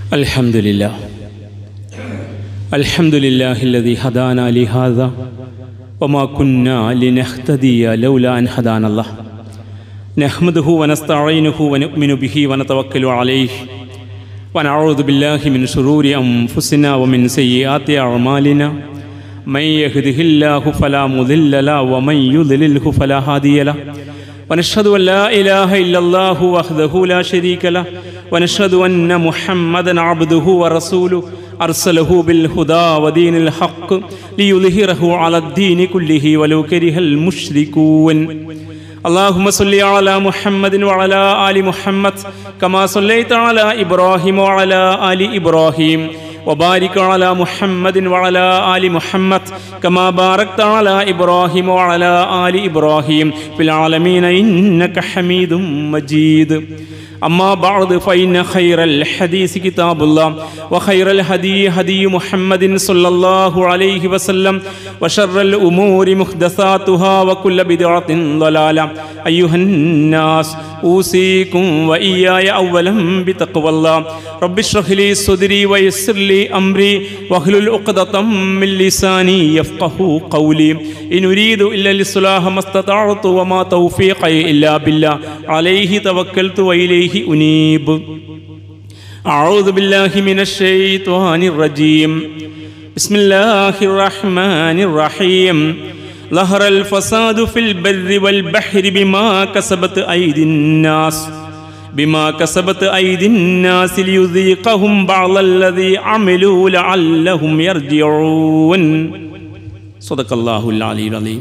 الحمد لله الذي هدانا لهذا وما كنا لنهتدي لولا أن هدانا الله نحمده ونستعينه ونؤمن به ونتوكل عليه ونعوذ بالله من شرور أنفسنا ومن سيئات أعمالنا من يهده الله فلا مضل له ومن يضلله فلا هادي له ونشهد أن لا إله إلا الله وحده لا شريك له ونشهد أن محمدًا عبده ورسوله أرسله بالهدى ودين الحق ليظهره على الدين كله ولو كره المشركون اللهم صل على محمد وعلى آل محمد كما صليت على إبراهيم وعلى آل إبراهيم وبارك على محمد وعلى آل محمد كما باركت على إبراهيم وعلى آل إبراهيم في العالمين إنك حميد مجيد أما بعد فإن خير الحديث كتاب الله وخير الهدي هدي محمد صلى الله عليه وسلم وشر الأمور محدثاتها وكل بدعة ضلالة أيها الناس أوصيكم وإياي أولا بتقوى الله رب اشرح لي صدري ويسر لي أمري واحلل عقدة من لساني يفقهوا قولي إن أريد إلا الإصلاح ما استطعت وما توفيقي إلا بالله عليه توكلت وإليه أنيب أعوذ بالله من الشيطان الرجيم بسم الله الرحمن الرحيم ظهر الفساد في البر والبحر بما كسبت أيدي الناس ليذيقهم بعض الذي عملوا لعلهم يرجعون صدق الله العلي العظيم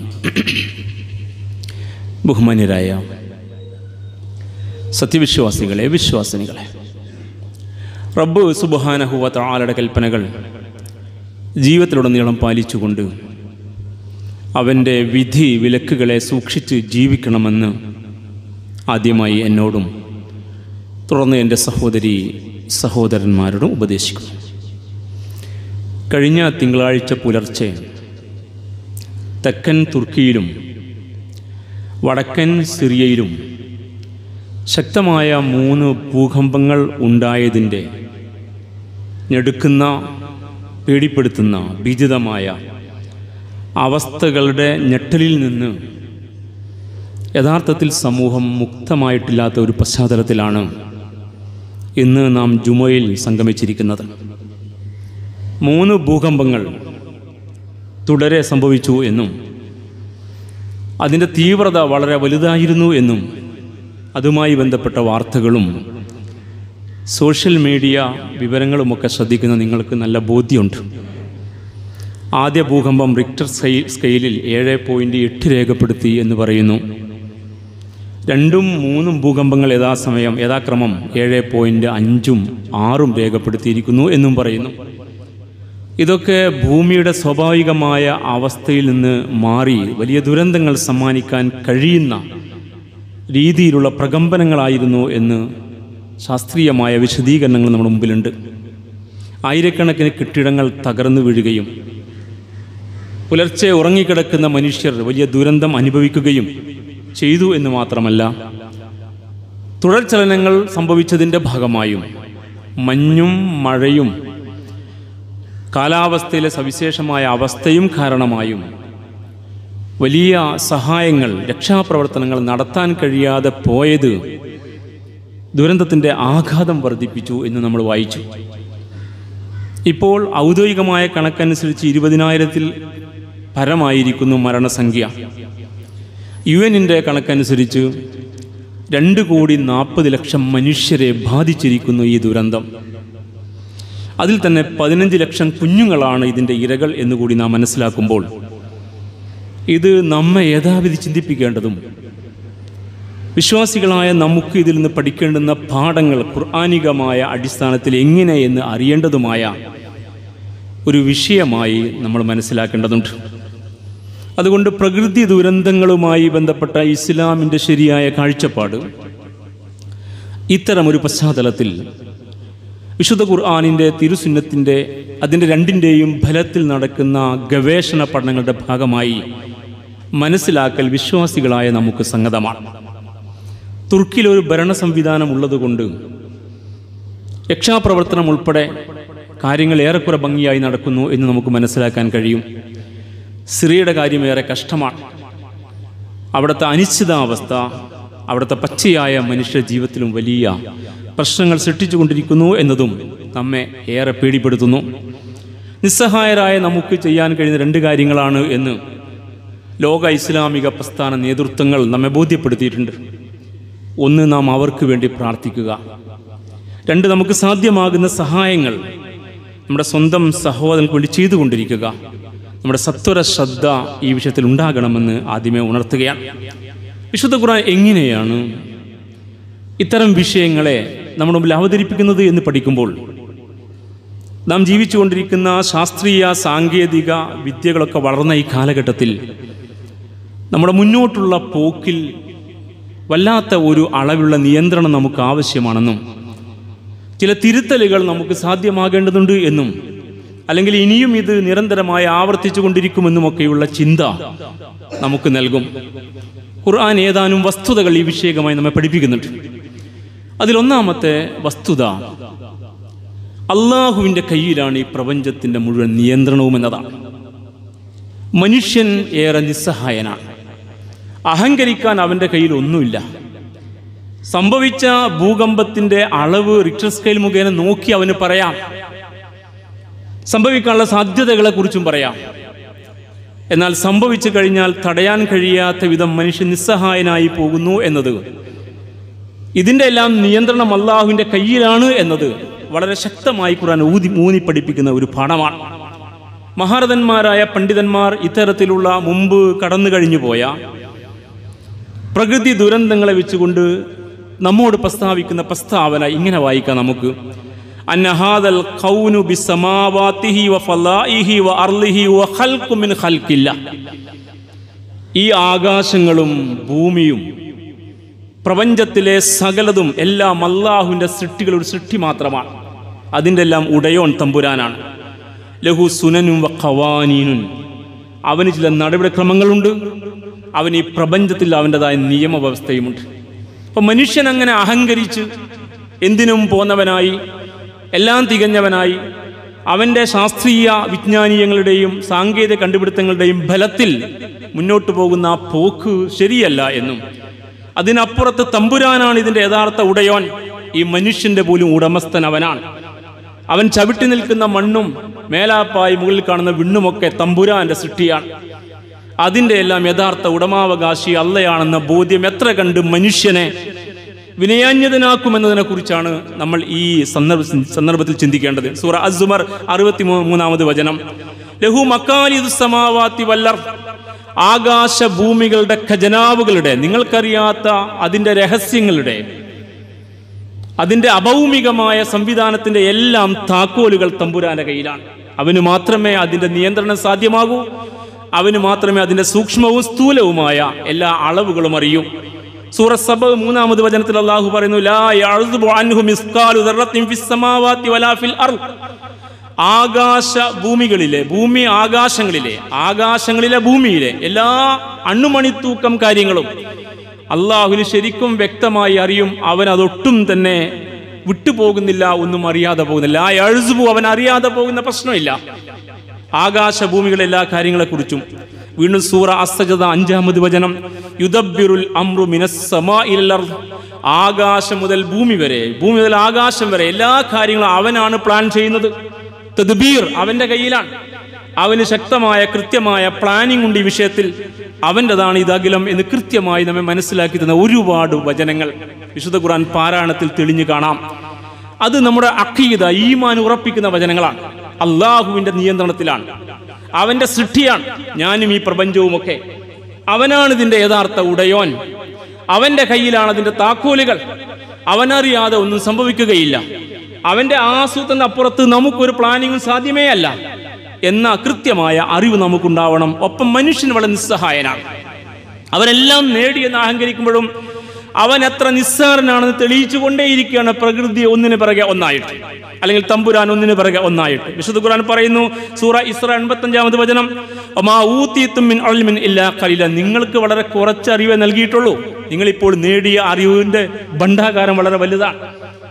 ബഹുമാന്യരായ സത്യവിശ്വാസികളെ, വിശ്വാസിനികളെ, റബ്ബ് സുബ്ഹാനഹു വ തആലയുടെ കൽപ്പനകൾ ജീവിതത്തിലുടനീളം പാലിച്ചുകൊണ്ട് അവൻ്റെ വിധി വിലക്കുകളെ സൂക്ഷിച്ച് ജീവിക്കണമെന്ന് ആദ്യമായി എന്നോടും തുടർന്ന് എൻ്റെ സഹോദരി സഹോദരന്മാരോടും ഉപദേശിക്കുന്നു. കഴിഞ്ഞ തിങ്കളാഴ്ച പുലർച്ചെ തെക്കൻ തുർക്കിയിലും വടക്കൻ സിറിയയിലും ശക്തമായ 3 ഭൂകമ്പങ്ങൾ ഉണ്ടായതിൻ്റെ ഞെടുക്കുന്ന, പേടിപ്പെടുത്തുന്ന, ഭീതിതമായ അവസ്ഥകളുടെ ഞെട്ടലിൽ നിന്ന് യഥാർത്ഥത്തിൽ സമൂഹം മുക്തമായിട്ടില്ലാത്ത ഒരു പശ്ചാത്തലത്തിലാണ് ഇന്ന് നാം ജുമയിൽ സംഗമിച്ചിരിക്കുന്നത്. 3 ഭൂകമ്പങ്ങൾ തുടരെ സംഭവിച്ചു എന്നും അതിൻ്റെ തീവ്രത വളരെ വലുതായിരുന്നു എന്നും അതുമായി ബന്ധപ്പെട്ട വാർത്തകളും സോഷ്യൽ മീഡിയ വിവരങ്ങളുമൊക്കെ ശ്രദ്ധിക്കുന്ന നിങ്ങൾക്ക് നല്ല ബോധ്യമുണ്ട്. ആദ്യ ഭൂകമ്പം റിക്ടർ സ്കെയിലിൽ 7.8 രേഖപ്പെടുത്തി എന്ന് പറയുന്നു. 2ഉം 3ഉം ഭൂകമ്പങ്ങൾ യഥാക്രമം 7.5ഉം 6ഉം രേഖപ്പെടുത്തിയിരിക്കുന്നു എന്നും പറയുന്നു. ഇതൊക്കെ ഭൂമിയുടെ സ്വാഭാവികമായ അവസ്ഥയിൽ നിന്ന് മാറി വലിയ ദുരന്തങ്ങൾ സമ്മാനിക്കാൻ കഴിയുന്ന രീതിയിലുള്ള പ്രകമ്പനങ്ങളായിരുന്നു എന്ന് ശാസ്ത്രീയമായ വിശദീകരണങ്ങൾ നമ്മുടെ മുമ്പിലുണ്ട്. ആയിരക്കണക്കിന് കെട്ടിടങ്ങൾ തകർന്നു വീഴുകയും പുലർച്ചെ ഉറങ്ങിക്കിടക്കുന്ന മനുഷ്യർ വലിയ ദുരന്തം അനുഭവിക്കുകയും ചെയ്തു എന്ന് മാത്രമല്ല, തുടർചലനങ്ങൾ സംഭവിച്ചതിൻ്റെ ഭാഗമായും മഞ്ഞും മഴയും കാലാവസ്ഥയിലെ സവിശേഷമായ അവസ്ഥയും കാരണമായും വലിയ സഹായങ്ങൾ, രക്ഷാപ്രവർത്തനങ്ങൾ നടത്താൻ കഴിയാതെ പോയത് ദുരന്തത്തിൻ്റെ ആഘാതം വർദ്ധിപ്പിച്ചു എന്ന് നമ്മൾ വായിച്ചു. ഇപ്പോൾ ഔദ്യോഗികമായ കണക്കനുസരിച്ച് 20,000-ൽ പരമായിരിക്കുന്നു മരണസംഖ്യ. UN-ൻ്റെ കണക്കനുസരിച്ച് 2,40,00,000 മനുഷ്യരെ ബാധിച്ചിരിക്കുന്നു ഈ ദുരന്തം. അതിൽ തന്നെ 15 ലക്ഷം കുഞ്ഞുങ്ങളാണ് ഇതിൻ്റെ ഇരകൾ എന്നുകൂടി നാം മനസ്സിലാക്കുമ്പോൾ ഇത് നമ്മെ യഥാവിധി ചിന്തിപ്പിക്കേണ്ടതും വിശ്വാസികളായ നമുക്ക് ഇതിൽ നിന്ന് പഠിക്കേണ്ടുന്ന പാഠങ്ങൾ ഖുർആനികമായ അടിസ്ഥാനത്തിൽ എങ്ങനെയെന്ന് അറിയേണ്ടതുമായ ഒരു വിഷയമായി നമ്മൾ മനസ്സിലാക്കേണ്ടതുണ്ട്. അതുകൊണ്ട് പ്രകൃതി ദുരന്തങ്ങളുമായി ബന്ധപ്പെട്ട ഇസ്ലാമിൻ്റെ ശരിയായ കാഴ്ചപ്പാട് ഇത്തരമൊരു പശ്ചാത്തലത്തിൽ വിശുദ്ധ ഖുർആനിൻ്റെ, തിരുസുന്നത്തിൻ്റെ, അതിൻ്റെ രണ്ടിൻ്റെയും ഫലത്തിൽ നടക്കുന്ന ഗവേഷണ പഠനങ്ങളുടെ ഭാഗമായി മനസ്സിലാക്കൽ വിശ്വാസികളായ നമുക്ക് സംഗതമാണ്. തുർക്കിയിലൊരു ഭരണ സംവിധാനം ഉള്ളതുകൊണ്ട് രക്ഷാപ്രവർത്തനം ഉൾപ്പെടെ കാര്യങ്ങൾ ഏറെക്കുറെ ഭംഗിയായി നടക്കുന്നു എന്ന് നമുക്ക് മനസ്സിലാക്കാൻ കഴിയും. സിറിയയുടെ കാര്യം ഏറെ കഷ്ടമാണ്. അവിടുത്തെ അനിശ്ചിതാവസ്ഥ അവിടുത്തെ പച്ചയായ മനുഷ്യ ജീവിതത്തിലും വലിയ പ്രശ്നങ്ങൾ സൃഷ്ടിച്ചുകൊണ്ടിരിക്കുന്നു എന്നതും നമ്മെ ഏറെ പേടിപ്പെടുത്തുന്നു. നിസ്സഹായരായ നമുക്ക് ചെയ്യാൻ കഴിയുന്ന രണ്ട് കാര്യങ്ങളാണ് എന്ന് ലോക ഇസ്ലാമിക പ്രസ്ഥാന നേതൃത്വങ്ങൾ നമ്മെ ബോധ്യപ്പെടുത്തിയിട്ടുണ്ട്. ഒന്ന്, നാം അവർക്ക് വേണ്ടി പ്രാർത്ഥിക്കുക. രണ്ട്, നമുക്ക് സാധ്യമാകുന്ന സഹായങ്ങൾ നമ്മുടെ സ്വന്തം സഹോദരങ്ങൾക്ക് വേണ്ടി ചെയ്തുകൊണ്ടിരിക്കുക. നമ്മുടെ സത്വര ശ്രദ്ധ ഈ വിഷയത്തിൽ ഉണ്ടാകണമെന്ന് ആദ്യമേ ഉണർത്തുകയാണ്. വിശുദ്ധ ഖുർആൻ എങ്ങനെയാണ് ഇത്തരം വിഷയങ്ങളെ നമ്മുടെ മുമ്പിൽ അവതരിപ്പിക്കുന്നത് എന്ന് പഠിക്കുമ്പോൾ നാം ജീവിച്ചുകൊണ്ടിരിക്കുന്ന ശാസ്ത്രീയ സാങ്കേതിക വിദ്യകളൊക്കെ വളർന്ന ഈ കാലഘട്ടത്തിൽ നമ്മുടെ മുന്നോട്ടുള്ള പോക്കിൽ വല്ലാത്ത ഒരു അളവിലുള്ള നിയന്ത്രണം നമുക്ക് ആവശ്യമാണെന്നും ചില തിരുത്തലുകൾ നമുക്ക് സാധ്യമാകേണ്ടതുണ്ട് എന്നും അല്ലെങ്കിൽ ഇനിയും ഇത് നിരന്തരമായി ആവർത്തിച്ചു കൊണ്ടിരിക്കുമെന്നുമൊക്കെയുള്ള ചിന്ത നമുക്ക് നൽകും. ഖുർആൻ ഏതാനും വസ്തുതകൾ ഈ വിഷയകമായി നമ്മെ പഠിപ്പിക്കുന്നുണ്ട്. അതിലൊന്നാമത്തെ വസ്തുത, അള്ളാഹുവിൻ്റെ കയ്യിലാണ് ഈ പ്രപഞ്ചത്തിൻ്റെ മുഴുവൻ നിയന്ത്രണവും എന്നതാണ്. മനുഷ്യൻ ഏറെ നിസ്സഹായനാണ്. അഹങ്കരിക്കാൻ അവൻ്റെ കയ്യിൽ ഒന്നുമില്ല. സംഭവിച്ച ഭൂകമ്പത്തിൻ്റെ അളവ് റിക്ടർ സ്കെയിൽ മുഖേന നോക്കി അവന് പറയാം. സംഭവിക്കാനുള്ള സാധ്യതകളെ കുറിച്ചും പറയാം. എന്നാൽ സംഭവിച്ചു കഴിഞ്ഞാൽ തടയാൻ കഴിയാത്ത വിധം മനുഷ്യൻ നിസ്സഹായനായി പോകുന്നു എന്നത്, ഇതിൻ്റെ എല്ലാം നിയന്ത്രണം അള്ളാഹുവിൻ്റെ കയ്യിലാണ് എന്നത് വളരെ ശക്തമായി ഖുർആൻ ഊന്നി പഠിപ്പിക്കുന്ന ഒരു പാഠമാണ്. മഹാരഥന്മാരായ പണ്ഡിതന്മാർ ഇത്തരത്തിലുള്ള മുമ്പ് കടന്നു കഴിഞ്ഞു പോയ പ്രകൃതി ദുരന്തങ്ങളെ വെച്ചുകൊണ്ട് നമ്മോട് പ്രസ്താവിക്കുന്ന പ്രസ്താവന ഇങ്ങനെ വായിക്കാം നമുക്ക്. അന്നഹാദൽ ഖൗനു ബിസ്സമാവാതിഹി വഫലാഇഹി വഅർളിഹി വഖൽഖു മിൻ ഖൽഖില്ല. ഈ ആകാശങ്ങളും ഭൂമിയും പ്രപഞ്ചത്തിലെ സകലതും എല്ലാം അല്ലാഹുവിൻ്റെ സൃഷ്ടികളുടെ സൃഷ്ടി മാത്രമാണ്. അതിൻ്റെ എല്ലാം ഉടയോൻ തമ്പുരാനാണ്. ലഹു സുനനും വ ഖവാനീനുൻ. അവന് ചില നടപടിക്രമങ്ങളുണ്ട്. അവൻ ഈ പ്രപഞ്ചത്തിൽ അവൻ്റെതായ നിയമവ്യവസ്ഥയുമുണ്ട്. അപ്പം മനുഷ്യൻ അങ്ങനെ അഹങ്കരിച്ച് എന്തിനും പോന്നവനായി, എല്ലാം തികഞ്ഞവനായി, അവൻ്റെ ശാസ്ത്രീയ വിജ്ഞാനീയങ്ങളുടെയും സാങ്കേതിക കണ്ടുപിടുത്തങ്ങളുടെയും ബലത്തിൽ മുന്നോട്ട് പോകുന്ന ആ പോക്ക് ശരിയല്ല എന്നും അതിനപ്പുറത്ത് തമ്പുരാനാണ് ഇതിൻ്റെ യഥാർത്ഥ ഉടയോൻ, ഈ മനുഷ്യൻ്റെ പോലും ഉടമസ്ഥൻ അവനാണ്. അവൻ ചവിട്ടി നിൽക്കുന്ന മണ്ണും മേലാപ്പായി മുകളിൽ കാണുന്ന വിണ്ണുമൊക്കെ തമ്പുരാന്റെ സൃഷ്ടിയാണ്. അതിൻ്റെ എല്ലാം യഥാർത്ഥ ഉടമാവകാശി അള്ളയാണെന്ന ബോധ്യം എത്ര കണ്ട് മനുഷ്യനെ വിനയാന്യതനാക്കുമെന്നതിനെ കുറിച്ചാണ് നമ്മൾ ഈ സന്ദർഭത്തിൽ ചിന്തിക്കേണ്ടത്. സൂറ അസ്സുമർ 63-ാമത് വചനം. ലഹു മക്കാലിദുസ് സമാവാതി വല്ലർ. ആകാശ ഭൂമികളുടെ ഖജനാവുകളുടെ, നിങ്ങൾക്കറിയാത്ത അതിൻ്റെ രഹസ്യങ്ങളുടെ, അതിൻ്റെ അഭൗമികമായ സംവിധാനത്തിൻ്റെ എല്ലാം താക്കോലുകൾ തമ്പുരാന്റെ കയ്യിലാണ്. അവന് മാത്രമേ അതിൻ്റെ നിയന്ത്രണം സാധ്യമാകൂ. അവന് മാത്രമേ അതിൻ്റെ സൂക്ഷ്മവും സ്ഥൂലവുമായ എല്ലാ അളവുകളും അറിയൂ. സൂറ സബ 3-ാമത് വചനത്തിൽ അല്ലാഹു പറയുന്നു, ലാ യഅ്സുബു അൻഹു മിസ്കാലു ദർറത്തിൻ ഫിസ് സമാവാതി വലാ ഫിൽ അർദ്. ആകാശ ഭൂമികളിലെ, ഭൂമി ആകാശങ്ങളിലെ, ആകാശങ്ങളിലെ ഭൂമിയിലെ എല്ലാ അണ്ണുമണിത്തൂക്കം കാര്യങ്ങളും അള്ളാഹുവിന് ശരിക്കും വ്യക്തമായി അറിയും. അവൻ അതൊട്ടും തന്നെ വിട്ടുപോകുന്നില്ല, ഒന്നും അറിയാതെ പോകുന്നില്ല. ആ യഅ്സുബു, അവൻ അറിയാതെ പോകുന്ന പ്രശ്നമില്ല ആകാശഭൂമികളെ എല്ലാ കാര്യങ്ങളെക്കുറിച്ചും. വീണ്ടും സൂറ അസ്സജദ 5-ാമത് വചനം. യുദബ്ബിറുൽ അംറു മിനസ് സമാഇൽ അർദ്. ആകാശം മുതൽ ഭൂമി വരെ, ഭൂമി മുതൽ ആകാശം വരെ എല്ലാ കാര്യങ്ങളും അവനാണ് പ്ലാൻ ചെയ്യുന്നത്. തദ്ബീർ അവൻ്റെ കയ്യിലാണ്. അവന് ശക്തമായ കൃത്യമായ പ്ലാനിംഗ് ഉണ്ട് ഈ വിഷയത്തിൽ. അവൻ്റെതാണ് ഇതകിലം എന്ന് കൃത്യമായി നമ്മെ മനസ്സിലാക്കി തന്ന ഒരുപാട് വചനങ്ങൾ വിശുദ്ധ ഖുർആൻ പാരായണത്തിൽ തെളിഞ്ഞു കാണാം. അത് നമ്മുടെ അഖീദ, ഈമാൻ ഉറപ്പിക്കുന്ന വചനങ്ങളാണ്. അള്ളാഹുവിൻ്റെ നിയന്ത്രണത്തിലാണ്, അവൻ്റെ സൃഷ്ടിയാണ് ഞാനും ഈ പ്രപഞ്ചവുമൊക്കെ. അവനാണ് ഇതിൻ്റെ യഥാർത്ഥ ഉടയോൻ. അവൻ്റെ കയ്യിലാണ് അതിൻ്റെ താക്കോലുകൾ. അവനറിയാതെ ഒന്നും സംഭവിക്കുകയില്ല. അവൻ്റെ ആസൂത്രണപ്പുറത്ത് നമുക്കൊരു പ്ലാനിങ്ങും സാധ്യമേ അല്ല എന്ന കൃത്യമായ അറിവ് നമുക്കുണ്ടാവണം. ഒപ്പം മനുഷ്യൻ വളരെ നിസ്സഹായനാണ്. അവനെല്ലാം നേടിയെന്ന് അഹങ്കരിക്കുമ്പോഴും അവൻ എത്ര നിസ്സാരനാണെന്ന് തെളിയിച്ചു കൊണ്ടേയിരിക്കുകയാണ്. പ്രകൃതി ഒന്നിന് പിറകെ ഒന്നായിട്ട്, അല്ലെങ്കിൽ തമ്പുരാൻ ഒന്നിന് പിറകെ ഒന്നായിട്ട്. വിശുദ്ധ ഖുർആൻ പറയുന്നു, സൂറ ഇസ്ര 85-ാമത് വചനം, വമാ ഊതീതും മിൻ ഇൽമിൻ ഇല്ലാ ഖലീല. നിങ്ങൾക്ക് വളരെ കുറച്ച് അറിവേ നൽകിയിട്ടുള്ളൂ. നിങ്ങളിപ്പോൾ നേടിയ അറിവിൻ്റെ ഭണ്ഡാകാരം വളരെ വലുതാണ്.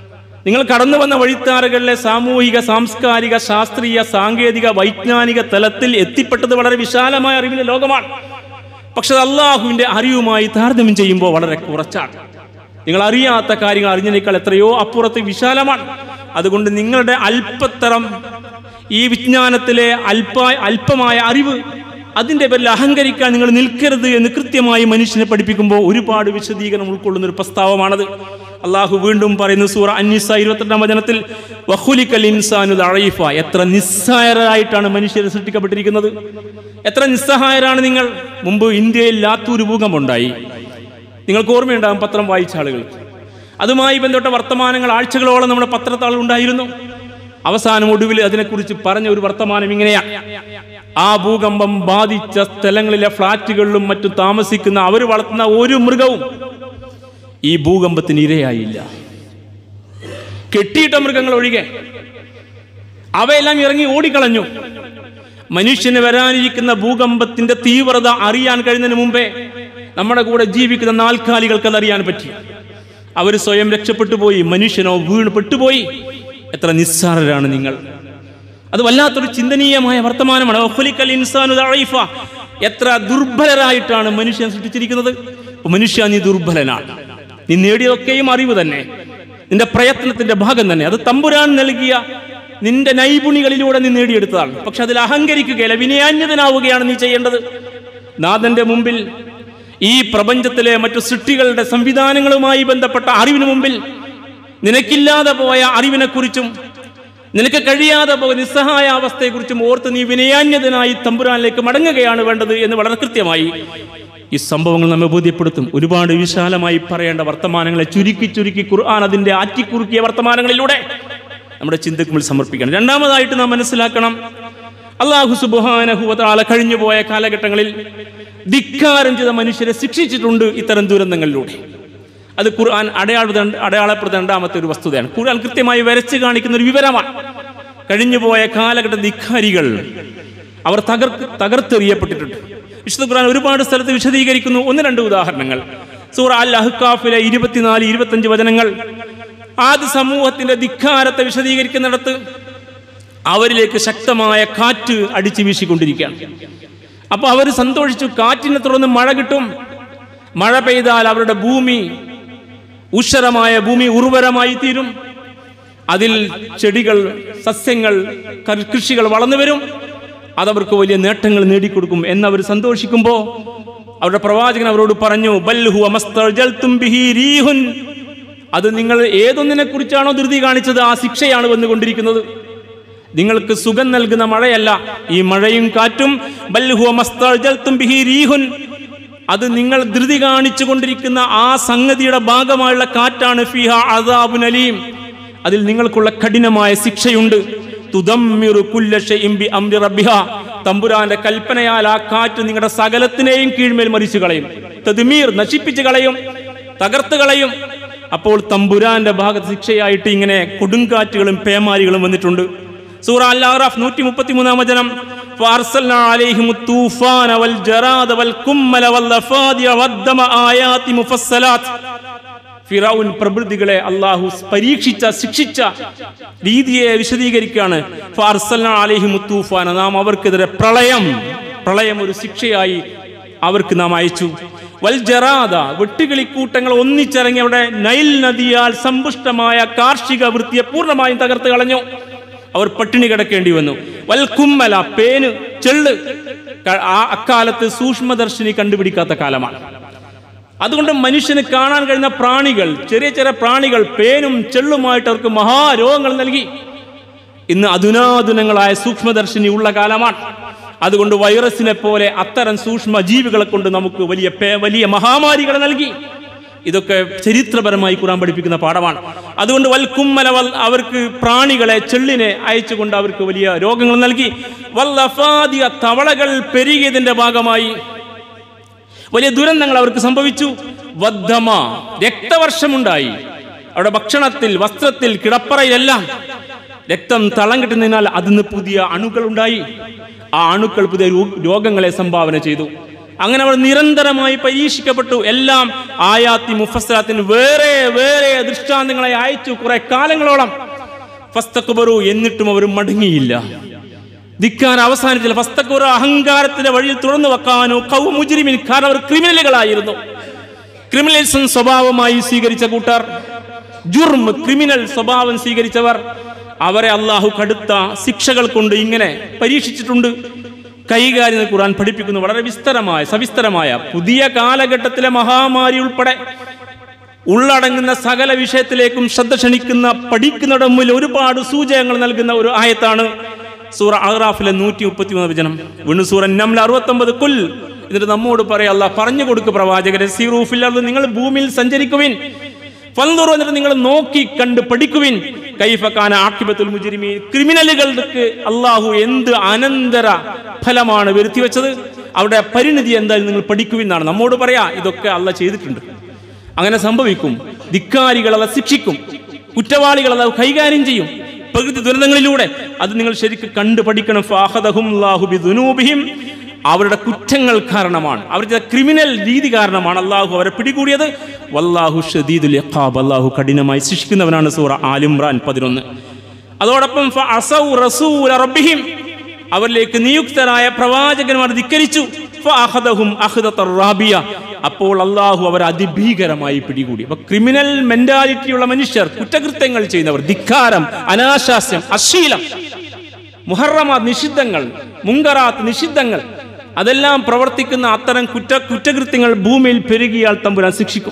നിങ്ങൾ കടന്നു വന്ന വഴിത്താരകളിലെ സാമൂഹിക, സാംസ്കാരിക, ശാസ്ത്രീയ, സാങ്കേതിക, വൈജ്ഞാനിക തലത്തിൽ എത്തിപ്പെട്ടത് വളരെ വിശാലമായ അറിവിന്റെ ലോകമാണ്. പക്ഷെ അത് അള്ളാഹുവിന്റെ അറിവുമായി താരതമ്യം ചെയ്യുമ്പോൾ വളരെ കുറച്ചാണ്. നിങ്ങൾ അറിയാത്ത കാര്യങ്ങൾ അറിഞ്ഞതിനേക്കാൾ എത്രയോ അപ്പുറത്ത് വിശാലമാണ്. അതുകൊണ്ട് നിങ്ങളുടെ അല്പത്തരം ഈ വിജ്ഞാനത്തിലെ അല്പമായ അറിവ്, അതിൻ്റെ പേരിൽ അഹങ്കരിക്കാൻ നിങ്ങൾ നിൽക്കരുത് എന്ന് കൃത്യമായി മനുഷ്യനെ പഠിപ്പിക്കുമ്പോൾ ഒരുപാട് വിശദീകരണം ഉൾക്കൊള്ളുന്ന ഒരു പ്രസ്താവമാണത്. അള്ളാഹു വീണ്ടും പറയുന്നു സൂറ അൻ-നിസ 22-ാം വചനത്തിൽ, വഖുലിക്കൽ ഇൻസാനു ദഈഫ. എത്ര നിസ്സഹായരായിട്ടാണ് മനുഷ്യരെ സൃഷ്ടിക്കപ്പെട്ടിരിക്കുന്നത്. എത്ര നിസ്സഹായരാണ് നിങ്ങൾ. മുമ്പ് ഇന്ത്യയിൽ ലാത്തൂർ ഭൂകമ്പം ഉണ്ടായി. നിങ്ങൾക്ക് ഓർമ്മയുണ്ടാകും, പത്രം വായിച്ച ആളുകൾ. അതുമായി ബന്ധപ്പെട്ട വർത്തമാനങ്ങൾ ആഴ്ചകളോളം നമ്മുടെ പത്രത്താളിൽ ഉണ്ടായിരുന്നു. അവസാനം ഒടുവിൽ അതിനെക്കുറിച്ച് പറഞ്ഞ ഒരു വർത്തമാനം ഇങ്ങനെയാണ്: ആ ഭൂകമ്പം ബാധിച്ച സ്ഥലങ്ങളിലെ ഫ്ളാറ്റുകളിലും മറ്റും താമസിക്കുന്ന അവർ വളർത്തുന്ന ഒരു മൃഗവും ഈ ഭൂകമ്പത്തിന് ഇരയായില്ല. കെട്ടിയിട്ട മൃഗങ്ങൾ ഒഴികെ അവയെല്ലാം ഇറങ്ങി ഓടിക്കളഞ്ഞു. മനുഷ്യന് വരാനിരിക്കുന്ന ഭൂകമ്പത്തിന്റെ തീവ്രത അറിയാൻ കഴിയുന്നതിന് മുമ്പേ നമ്മുടെ കൂടെ ജീവിക്കുന്ന നാൽക്കാലികൾക്ക് അതറിയാൻ പറ്റി. അവർ സ്വയം രക്ഷപ്പെട്ടു പോയി, മനുഷ്യനോ വീണ് പെട്ടുപോയി. എത്ര നിസ്സാരരാണ് നിങ്ങൾ. അത് വല്ലാത്തൊരു ചിന്തനീയമായ വർത്തമാനമാണ്. വഖുലിക്കൽ ഇൻസാനു ദഈഫ. എത്ര ദുർബലരായിട്ടാണ് മനുഷ്യൻ സൃഷ്ടിച്ചിരിക്കുന്നത്. മനുഷ്യ, നീ ദുർബലനാണ്. നീ നേടിയതൊക്കെയും അറിവ് തന്നെ, നിന്റെ പ്രയത്നത്തിന്റെ ഭാഗം തന്നെ. അത് തമ്പുരാൻ നൽകിയ നിന്റെ നൈപുണികളിലൂടെ നീ നേടിയെടുത്തതാണ്. പക്ഷെ അതിൽ അഹങ്കരിക്കുകയല്ല, വിനയാന്യതനാവുകയാണ് നീ ചെയ്യേണ്ടത്. നാഥന്റെ മുമ്പിൽ, ഈ പ്രപഞ്ചത്തിലെ മറ്റു സൃഷ്ടികളുടെ സംവിധാനങ്ങളുമായി ബന്ധപ്പെട്ട അറിവിന് മുമ്പിൽ നിനക്കില്ലാതെ പോയ അറിവിനെക്കുറിച്ചും നിനക്ക് കഴിയാതെ പോയ നിസ്സഹായ അവസ്ഥയെക്കുറിച്ചും ഓർത്ത് നീ വിനയാന്യതനായി തമ്പുരാനിലേക്ക് മടങ്ങുകയാണ് വേണ്ടത് എന്ന് വളരെ കൃത്യമായി ഈ സംഭവങ്ങൾ നമ്മെ ബോധ്യപ്പെടുത്തും. ഒരുപാട് വിശാലമായി പറയേണ്ട വർത്തമാനങ്ങളെ ചുരുക്കി ഖുർആൻ അതിൻ്റെ ആറ്റിക്കുറുക്കിയ വർത്തമാനങ്ങളിലൂടെ നമ്മുടെ ചിന്തയ്ക്ക് മുന്നിൽ സമർപ്പിക്കണം. രണ്ടാമതായിട്ട് നാം മനസ്സിലാക്കണം, അല്ലാഹു സുബ്ഹാനഹു വ തആല കഴിഞ്ഞുപോയ കാലഘട്ടങ്ങളിൽ ധിക്കാരം ചെയ്ത മനുഷ്യരെ ശിക്ഷിച്ചിട്ടുണ്ട് ഇത്തരം ദുരന്തങ്ങളിലൂടെ. അത് ഖുർആൻ അടയാളപ്പെടുത്ത രണ്ടാമത്തെ ഒരു വസ്തുതയാണ്. ഖുർആൻ കൃത്യമായി വരച്ച് കാണിക്കുന്ന ഒരു വിവരമാണ്. കഴിഞ്ഞുപോയ കാലഘട്ട ധിക്കാരികൾ അവർ തകർത്തെറിയപ്പെട്ടിട്ടുണ്ട്. വിശുദ്ധ ഖുർആൻ ഒരുപാട് സ്ഥലത്ത് വിശദീകരിക്കുന്നു. 1-2 ഉദാഹരണങ്ങൾ. സൂറ അൽ-അഹ്കാഫിലെ 24-25 വചനങ്ങൾ ആദ്യ സമൂഹത്തിന്റെ ധിക്കാരത്തെ വിശദീകരിക്കുന്നിടത്ത് അവരിലേക്ക് ശക്തമായ കാറ്റ് അടിച്ചു വീശിക്കൊണ്ടിരിക്കുകയാണ്. അപ്പൊ അവർ സന്തോഷിച്ചു, കാറ്റിനെ തുടർന്ന് മഴ കിട്ടും. മഴ പെയ്താൽ അവരുടെ ഭൂമി, ഉഷരമായ ഭൂമി ഉർവരമായി തീരും. അതിൽ ചെടികൾ, സസ്യങ്ങൾ, കൃഷികൾ വളർന്നു വരും. അതവർക്ക് വലിയ നേട്ടങ്ങൾ നേടിക്കൊടുക്കും എന്നവർ സന്തോഷിക്കുമ്പോൾ അവരുടെ പ്രവാചകൻ അവരോട് പറഞ്ഞു, ബൽ ഹുവ മസ്തഅജൽതും ബിഹി റീഹുൻ. അത് നിങ്ങൾ ഏതൊന്നിനെ കുറിച്ചാണോ ധൃതി കാണിച്ചത് ആ ശിക്ഷയാണ് വന്നുകൊണ്ടിരിക്കുന്നത്. നിങ്ങൾക്ക് സുഖം നൽകുന്ന മഴയല്ല ഈ മഴയും കാറ്റും. ബൽ ഹുവ മസ്തഅജൽതും ബിഹി റീഹുൻ. അത് നിങ്ങൾ ധൃതി കാണിച്ചു കൊണ്ടിരിക്കുന്ന ആ സംഗതിയുടെ ഭാഗമായുള്ള കാറ്റാണ്. ഫിഹാ അദാബുൻ അലീം. അതിൽ നിങ്ങൾക്കുള്ള കഠിനമായ ശിക്ഷയുണ്ട്. തുദമ്മിറു കുല്ല ശൈഇൻ ബി അംരി റബ്ബിഹാ. തമ്പുരാന്റെ കൽപ്പനയാൽ ആ കാറ്റ് നിങ്ങളുടെ സകലത്തിനെയും കീഴ്മേൽ മരിച്ചു കളയും. തദ്മീർ, നശിപ്പിച്ചു കളയും, തകർത്ത് കളയും. അപ്പോൾ തമ്പുരാന്റെ ഭാഗത്ത് ശിക്ഷയായിട്ട് ഇങ്ങനെ കൊടുങ്കാറ്റുകളും പേമാരികളും വന്നിട്ടുണ്ട്. സൂറ അൽ-അറാഫ് 133-ാം വചനം, ഫഅർസൽനാ അലൈഹിം തൂഫാന വൽ ജറാദ വൽ കുമ്മല വൽ അഫാദിയ വദ്ദമ ആയാതി മുഫസ്സലാത്ത്. ഫിറഔൻ പ്രഭൃതികളെ അല്ലാഹു പരീക്ഷിച്ച, ശിക്ഷിച്ച രീതിയെ വിശദീകരിക്കുകയാണ്. ഫഅർസൽനാ അലൈഹിം തൂഫാന. നാം അവർക്കെതിരെ പ്രളയം ഒരു ശിക്ഷയായി അവർക്ക് നാം അയച്ചു. വൽ ജറാദ, വെട്ടുകിളിക്കൂട്ടങ്ങൾ ഒന്നിച്ചിറങ്ങി അവിടെ നൈൽ നദിയാൽ സമ്പുഷ്ടമായ കാർഷിക വൃത്തിയെ പൂർണ്ണമായും തകർത്ത് കളഞ്ഞു. അവർ പട്ടിണി കിടക്കേണ്ടി വന്നു. വൽ കുമ്മല, പേന്, ചെള്ള്. അക്കാലത്ത് സൂക്ഷ്മദർശിനി കണ്ടുപിടിക്കാത്ത കാലമാണ്. അതുകൊണ്ട് മനുഷ്യന് കാണാൻ കഴിയുന്ന പ്രാണികൾ, ചെറിയ ചെറിയ പ്രാണികൾ, പേനും ചെള്ളുമായിട്ട് അവർക്ക് മഹാരോഗങ്ങൾ നൽകി. ഇന്ന് അധുനാധുനങ്ങളായ സൂക്ഷ്മദർശിനി ഉള്ള കാലമാണ്. അതുകൊണ്ട് വൈറസിനെ പോലെ അത്തരം സൂക്ഷ്മ ജീവികളെ കൊണ്ട് നമുക്ക് വലിയ മഹാമാരികളെ നൽകി. ഇതൊക്കെ ചരിത്രപരമായി ഖുർആൻ പഠിപ്പിക്കുന്ന പാഠമാണ്. അതുകൊണ്ട് വൽക്കുമ്മല, അവർക്ക് പ്രാണികളെ, ചെള്ളിനെ അയച്ചുകൊണ്ട് അവർക്ക് വലിയ രോഗങ്ങൾ നൽകി. വല്ലഫാദിയ, തവളകൾ പെരുകിയതിന്റെ ഭാഗമായി വലിയ ദുരന്തങ്ങൾ അവർക്ക് സംഭവിച്ചു. വദ്ദമ, രക്തവർഷമുണ്ടായി. അവിടെ ഭക്ഷണത്തിൽ, വസ്ത്രത്തിൽ, കിടപ്പറയിലെല്ലാം രക്തം തളം കിട്ടുന്നതിനാൽ അതിന് പുതിയ അണുക്കൾ ഉണ്ടായി. ആ അണുക്കൾ പുതിയ രോഗങ്ങളെ സംഭാവന ചെയ്തു. അങ്ങനെ അവർ നിരന്തരമായി പരീക്ഷിക്കപ്പെട്ടു. എല്ലാം ആയാത്തി മുഫസ്സിലാത്തിന് വേറെ വേറെ ദൃഷ്ടാന്തങ്ങളെ അയച്ചു കുറെ കാലങ്ങളോളം. ഫസ്തക്ബറു, എന്നിട്ടും അവർ മടങ്ങിയില്ല. ധിക്കാരം അവസാനിച്ചില്ല. ഫസ്തക്ബറു, അഹങ്കാരത്തിന്റെ വഴിയിൽ തുറന്നു വെക്കാനോ ഖൗമു മുജ്രിമീൻ, കാരണം അവർ ക്രിമിനലുകളായിരുന്നു. ക്രിമിനലിസം സ്വഭാവമായി സ്വീകരിച്ച കൂട്ടർ, ജുർം ക്രിമിനൽ സ്വഭാവം സ്വീകരിച്ചവർ, അവരെ അള്ളാഹു കടുത്ത ശിക്ഷകൾ കൊണ്ട് ഇങ്ങനെ പരീക്ഷിച്ചിട്ടുണ്ട്. കൈകാര്യം ഖുർആൻ പഠിപ്പിക്കുന്നു വളരെ സവിസ്തരമായ. പുതിയ കാലഘട്ടത്തിലെ മഹാമാരി ഉൾപ്പെടെ ഉള്ളടങ്ങുന്ന സകല വിഷയത്തിലേക്കും ശ്രദ്ധ ക്ഷണിക്കുന്ന, പഠിക്കുന്നതിന് മുന്നിൽ ഒരുപാട് സൂചകങ്ങൾ നൽകുന്ന ഒരു ആയത്താണ് സൂറ അഹ്റാഫിലെ 133 വചനം. വീണ്ടും സൂറ നംൽ 69 കുൽ. എന്നിട്ട് നമ്മോട് പറയാം, അല്ലാഹ് പറഞ്ഞു കൊടുക്കുക പ്രവാചകരെ, സീറൂ ഫിൽ അർദ്, നിങ്ങൾ ഭൂമിയിൽ സഞ്ചരിക്കുവിൻ, ഫൻദുറു, എന്നിട്ട് നിങ്ങൾ നോക്കി കണ്ട് പഠിക്കുവിൻ, കൈഫ കാന ആഖിബത്തുൽ മുജ്രിമീൻ, ക്രിമിനലുകൾക്ക് അല്ലാഹു എന്ത് അനന്തര ഫലമാണ് വരുത്തി വെച്ചത്, അവിടെ പരിണിതി എന്തായാലും നിങ്ങൾ പഠിക്കുവിൻ എന്നാണ് നമ്മോട് പറയാ. ഇതൊക്കെ അല്ലാഹ് ചെയ്തിട്ടുണ്ട്. അങ്ങനെ സംഭവിക്കും. ധിക്കാരികൾ അല്ലാഹ് ശിക്ഷിക്കും, കുറ്റവാളികൾ അല്ലാഹ് കൈകാര്യം ചെയ്യും പ്രകൃതി ദുരന്തങ്ങളിലൂടെ. അത് നിങ്ങൾ ശരിക്കും കണ്ടു പഠിക്കണം. ഫഅഖദഹും അല്ലാഹു ബിദുനൂബിഹിം, അവരുടെ കുറ്റങ്ങൾ കാരണമാണ്, അവരുടെ ക്രിമിനൽ രീതി കാരണമാണ് അള്ളാഹു അവരെ പിടികൂടിയത്. വല്ലാഹു ഷദീദുൽ ഇഖാബ്, അള്ളാഹു കഠിനമായി ശിക്ഷിക്കുന്നവനാണ്. സൂറ ആൽ ഇംറാൻ 11. അതോടൊപ്പം ഫഅസൗ റസൂല റബ്ബിഹിം, അവരിലേക്ക് നിയുക്തരായ പ്രവാചകന്മാർ ധിക്കരിച്ചു. ഫഅഖദഹും അഖ്ദത്തർ റാബിയ, അപ്പോൾ അള്ളാഹു അവർ അതിഭീകരമായി പിടികൂടി. അപ്പൊ ക്രിമിനൽ മെന്റാലിറ്റിയുള്ള മനുഷ്യർ, കുറ്റകൃത്യങ്ങൾ ചെയ്യുന്നവർ, ധിക്കാരം, അനാശാസ്യം, അശ്ലീലം, മുഹറമാത്ത് നിഷിദ്ധങ്ങൾ, മുങ്കറാത്ത് നിഷിദ്ധങ്ങൾ, അതെല്ലാം പ്രവർത്തിക്കുന്ന അത്തരം കുറ്റകൃത്യങ്ങൾ ഭൂമിയിൽ പെരുകിയാൽ തമ്പുരാൻ ശിക്ഷിക്കും.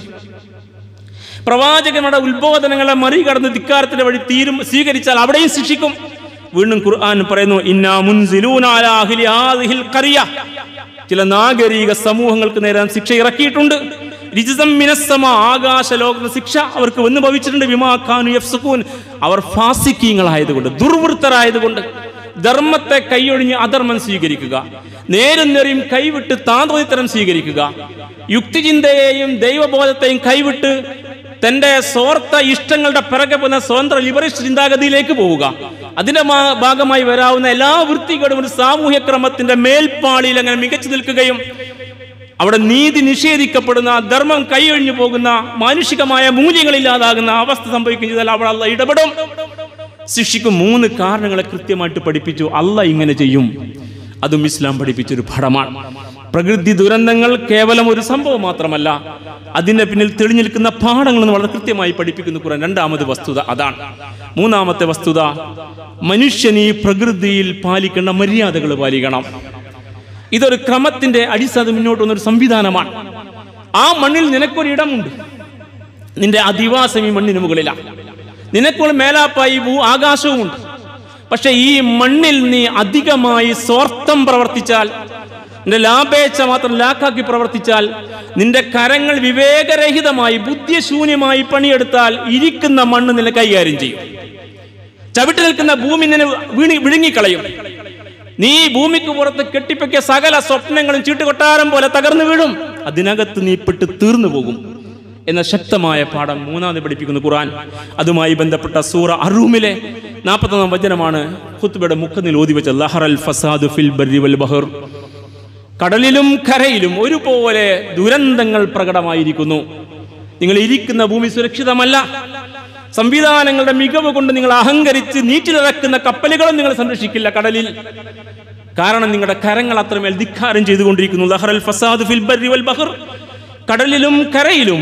പ്രവാചകന്മാരുടെ ഉത്ബോധനങ്ങളെ മറികടന്ന് ധിക്കാരത്തിന്റെ വഴി സ്വീകരിച്ചാൽ അവിടെയും ശിക്ഷിക്കും. വീണ്ടും ഖുർആൻ പറയുന്നു, ഇന്നാ മുൻസിലൂന അലാ അഹ്ലി ഹാദിഹിൽ ഖറിയ, ചില നാഗരിക സമൂഹങ്ങൾക്ക് നേരെ ശിക്ഷ ഇറക്കിയിട്ടുണ്ട്. റിജ്സം മിനസ്സമാ, ആകാശ ലോകത്തെ ശിക്ഷ അവർക്ക് വന്നു ഭവിച്ചിട്ടുണ്ട്. ബിമാ കാനു യഫ്സുഖൂൻ, അവർ ഫാസിഖീങ്ങളായതുകൊണ്ട്, ദുർവൃത്തരായതുകൊണ്ട്, ധർമ്മത്തെ കൈയൊഴിഞ്ഞ് അധർമ്മം സ്വീകരിക്കുക, നേരും നെറിയും കൈവിട്ട് താന്തോന്നിത്തരം സ്വീകരിക്കുക, യുക്തിചിന്തയെയും ദൈവബോധത്തെയും കൈവിട്ട് തന്റെ സ്വാർത്ഥ ഇഷ്ടങ്ങളുടെ പിറകെ പോകുന്ന സ്വതന്ത്ര ലിബറേഷൻ ചിന്താഗതിയിലേക്ക് പോവുക. അതിന്റെ ഭാഗമായി വരാവുന്ന എല്ലാ വൃത്തികളും ഒരു സാമൂഹ്യ ക്രമത്തിന്റെ മേൽപ്പാളിയിൽ അങ്ങനെ മികച്ചു നിൽക്കുകയും അവിടെ നീതി നിഷേധിക്കപ്പെടുന്ന, ധർമ്മം കൈയൊഴിഞ്ഞു പോകുന്ന, മാനുഷികമായ മൂല്യങ്ങളില്ലാതാകുന്ന അവസ്ഥ സംഭവിക്കുകയും ചെയ്താൽ അവിടെ അള്ളാഹ് ഇടപെടും, ശിക്ഷിക്കും. 3 കാരണങ്ങളെ കൃത്യമായിട്ട് പഠിപ്പിച്ചു. അള്ളാഹ് ഇങ്ങനെ ചെയ്യും. അതും ഇസ്ലാം പഠിപ്പിച്ചൊരു പാഠമാണ്. പ്രകൃതി ദുരന്തങ്ങൾ കേവലം ഒരു സംഭവം മാത്രമല്ല, അതിന്റെ പിന്നിൽ തെളിഞ്ഞു നിൽക്കുന്ന പാഠങ്ങൾ വളരെ കൃത്യമായി പഠിപ്പിക്കുന്ന ഖുർആൻ. 2ാമത് വസ്തുത അതാണ്. 3ാമത്തെ വസ്തുത, മനുഷ്യൻ ഈ പ്രകൃതിയിൽ പാലിക്കേണ്ട മര്യാദകൾ പാലിക്കണം. ഇതൊരു ക്രമത്തിന്റെ അടിസ്ഥാനത്തിൽ മുന്നോട്ട് വന്നൊരു സംവിധാനമാണ്. ആ മണ്ണിൽ നിനക്കൊരിടമുണ്ട്. നിന്റെ അധിവാസം ഈ മണ്ണിന് മുകളിലാണ്. നിനക്കുള്ള മേലാപ്പായി ആകാശവുമുണ്ട്. പക്ഷെ ഈ മണ്ണിൽ നീ അധികമായി സ്വാർത്ഥം പ്രവർത്തിച്ചാൽ, നിന്റെ ലാഭേച്ഛ മാത്രം ലാക്കാക്കി പ്രവർത്തിച്ചാൽ, നിന്റെ കരങ്ങൾ വിവേകരഹിതമായി ബുദ്ധിശൂന്യമായി പണിയെടുത്താൽ ഇരിക്കുന്ന മണ്ണ് നിന്നെ കൈകാര്യം ചെയ്യും. ചവിട്ടി നിൽക്കുന്ന ഭൂമി നിന്നെ വിഴുങ്ങിക്കളയും. നീ ഭൂമിക്ക് പുറത്ത് കെട്ടിപ്പൊക്കിയ സകല സ്വപ്നങ്ങളും ചീട്ടുകൊട്ടാരം പോലെ തകർന്നു വീഴും. അതിനകത്ത് നീ പെട്ട് തീർന്നു പോകും എന്ന ശക്തമായ പാഠം 3ാമത് പഠിപ്പിക്കുന്ന ഖുർആൻ. അതുമായി ബന്ധപ്പെട്ട സൂറ അറൂമിലെ 41ാം വചനമാണ് ഖുത്ബയുടെ മുഖനിൽ ഓതി വെച്ച ലഹറൽ ഫസാദു ഫിൽ ബർരി വൽ ബഹർ, കടലിലും കരയിലും ഒരുപോലെ ദുരന്തങ്ങൾ പ്രകടമായിരിക്കുന്നു. നിങ്ങൾ ഇരിക്കുന്ന ഭൂമി സുരക്ഷിതമല്ല. സംവിധാനങ്ങളുടെ മികവ് കൊണ്ട് നിങ്ങൾ അഹങ്കരിച്ച് നീറ്റിലിറക്കുന്ന കപ്പലുകളും നിങ്ങൾ സംരക്ഷിക്കില്ല കടലിൽ. കാരണം നിങ്ങളുടെ കരങ്ങൾ അത്രമേൽ ധിക്കാരം ചെയ്തുകൊണ്ടിരിക്കുന്നു. ലഹറൽ ഫസാദു ഫിൽ ബർരി വൽ ബഹർ, കടലിലും കരയിലും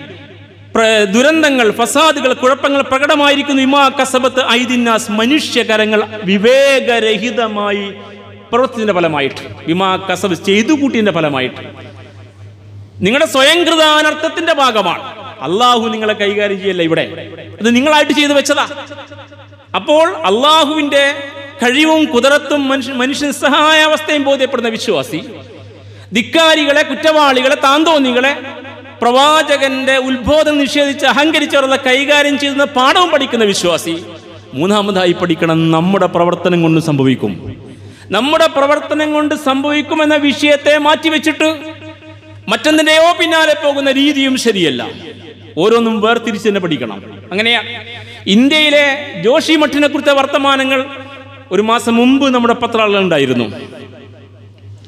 ദുരന്തങ്ങൾ, ഫസാദുകൾ, കുഴപ്പങ്ങൾ പ്രകടമായിരിക്കുന്നു. ഇമാ കസബത്ത് ഐദിന്നാസ്, മനുഷ്യകരങ്ങൾ വിവേകരഹിതമായി പ്രവർത്തിച്ചതിന്റെ ഫലമായിട്ട്, ഇമാ കസബ് ചെയ്തു കൂട്ടിയതിന്റെ ഫലമായിട്ട്, നിങ്ങളുടെ സ്വയംകൃത അനർത്ഥത്തിന്റെ ഭാഗമാണ്. അള്ളാഹു നിങ്ങളെ കൈകാര്യം ചെയ്യല്ല ഇവിടെ, അത് നിങ്ങളായിട്ട് ചെയ്തു വെച്ചതാ. അപ്പോൾ അള്ളാഹുവിന്റെ കഴിവും കുദറത്തും മനുഷ്യ നിസ്സഹായാവസ്ഥയും ബോധ്യപ്പെടുന്ന വിശ്വാസി ധിക്കാരികളെ, കുറ്റവാളികളെ, താന്തോന്നികളെ, പ്രവാചകന്റെ ഉത്ബോധനം നിഷേധിച്ച് അഹങ്കരിച്ചവരുടെ കൈകാര്യം ചെയ്യുന്ന പാഠവും പഠിക്കുന്ന വിശ്വാസി 3ാമതായി പഠിക്കണം, നമ്മുടെ പ്രവർത്തനം കൊണ്ട് സംഭവിക്കും. നമ്മുടെ പ്രവർത്തനം കൊണ്ട് സംഭവിക്കുമെന്ന വിഷയത്തെ മാറ്റിവെച്ചിട്ട് മറ്റെന്തിന്റെയോ പിന്നാലെ പോകുന്ന രീതിയും ശരിയല്ല. ഓരോന്നും വേർതിരിച്ച് തന്നെ പഠിക്കണം. അങ്ങനെയാണ് ഇന്ത്യയിലെ ജോഷി മഠിനെ കുറിച്ച വർത്തമാനങ്ങൾ ഒരു മാസം മുമ്പ് നമ്മുടെ പത്രങ്ങളുണ്ടായിരുന്നു.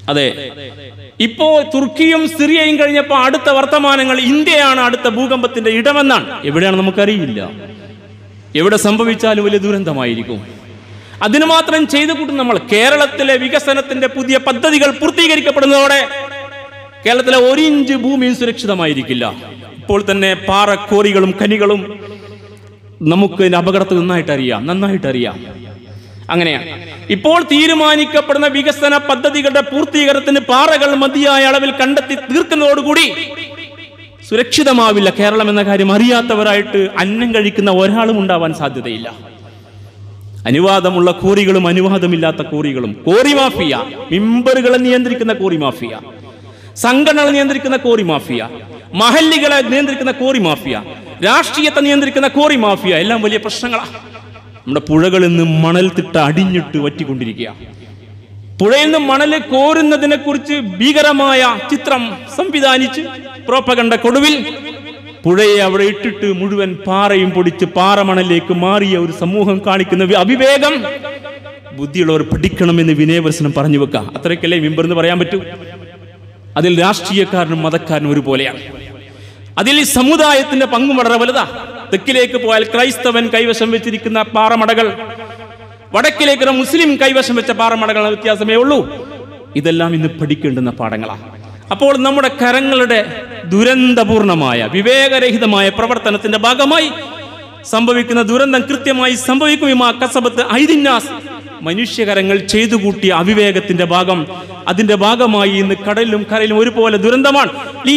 അതെ, ഇപ്പോ തുർക്കിയും സിറിയയും കഴിഞ്ഞപ്പോൾ അടുത്ത വർത്തമാനങ്ങൾ ഇന്ത്യയാണ് അടുത്ത ഭൂകമ്പത്തിന്റെ ഇടമെന്നാണ്. എവിടെയാണ് നമുക്കറിയില്ല. എവിടെ സംഭവിച്ചാലും വലിയ ദുരന്തമായിരിക്കും. അതിന് മാത്രം ചെയ്തു കൂട്ടും നമ്മൾ. കേരളത്തിലെ വികസനത്തിന്റെ പുതിയ പദ്ധതികൾ പൂർത്തീകരിക്കപ്പെടുന്നതോടെ കേരളത്തിലെ 1 ഇഞ്ച് ഭൂമിയും സുരക്ഷിതമായിരിക്കില്ല. ഇപ്പോൾ തന്നെ പാറക്കോറികളും ഖനികളും നമുക്ക് അപകടത്തിൽ നന്നായിട്ടറിയാം. അങ്ങനെയാണ് ഇപ്പോൾ തീരുമാനിക്കപ്പെടുന്ന വികസന പദ്ധതികളുടെ പൂർത്തീകരണത്തിന് പാറകൾ മതിയായ അളവിൽ കണ്ടെത്തി തീർക്കുന്നതോടുകൂടി സുരക്ഷിതമാവില്ല കേരളം എന്ന കാര്യം അറിയാത്തവരായിട്ട് അന്നം കഴിക്കുന്ന ഒരാളും ഉണ്ടാവാൻ സാധ്യതയില്ല. അനുവാദമുള്ള കോറികളും അനുവാദമില്ലാത്ത കോറികളും, കോറി മാഫിയ, മിമ്പറുകളെ നിയന്ത്രിക്കുന്ന കോറി മാഫിയ, സംഘടനകളെ നിയന്ത്രിക്കുന്ന കോറി മാഫിയ, മഹല്ലികളെ നിയന്ത്രിക്കുന്ന കോറി മാഫിയ, രാഷ്ട്രീയത്തെ നിയന്ത്രിക്കുന്ന കോറി മാഫിയ, എല്ലാം വലിയ പ്രശ്നങ്ങളാണ്. നമ്മുടെ പുഴകളിൽ നിന്ന് മണൽ തിട്ട അടിഞ്ഞിട്ട് വറ്റിക്കൊണ്ടിരിക്കുക. പുഴയിൽ നിന്ന് മണൽ കോരുന്നതിനെ കുറിച്ച് ഭീകരമായ ചിത്രം സംവിധാനിച്ച് പ്രോപ്പഗണ്ട കൊടുവിൽ പുഴയെ അവിടെ ഇട്ടിട്ട് മുഴുവൻ പാറയും പൊടിച്ച് പാറമണലിലേക്ക് മാറിയ ഒരു സമൂഹം കാണിക്കുന്ന അവിവേകം ബുദ്ധിയുള്ളവർ പഠിക്കണമെന്ന് വിനയവസനം പറഞ്ഞു വെക്കുക. അത്രയ്ക്കല്ലേ മിമ്പെന്ന് പറയാൻ പറ്റൂ. അതിൽ രാഷ്ട്രീയക്കാരനും മതക്കാരനും ഒരുപോലെയാണ്. അതിൽ ഈ സമുദായത്തിന്റെ പങ്കും വളരെ വലുതാ. തെക്കിലേക്ക് പോയാൽ ക്രൈസ്തവൻ കൈവശം വെച്ചിരിക്കുന്ന പാറമടകൾ, വടക്കിലേക്ക് മുസ്ലിം കൈവശം വെച്ച പാറമടകൾ വ്യത്യാസമേ ഉള്ളൂ. ഇതെല്ലാം ഇന്ന് പഠിക്കേണ്ടുന്ന പാഠങ്ങളാണ്. അപ്പോൾ നമ്മുടെ കരങ്ങളുടെ ദുരന്തപൂർണമായ വിവേകരഹിതമായ പ്രവർത്തനത്തിന്റെ ഭാഗമായി സംഭവിക്കുന്ന ദുരന്തം കൃത്യമായി സംഭവിക്കും. ഇമാ കസബത്ത് ഐദിന്നാസ്, മനുഷ്യകരങ്ങൾ ചെയ്തു കൂട്ടിയ അവിവേകത്തിന്റെ ഭാഗം, അതിന്റെ ഭാഗമായി ഇന്ന് കടലിലും കരയിലും ഒരുപോലെ ദുരന്തമാണ്.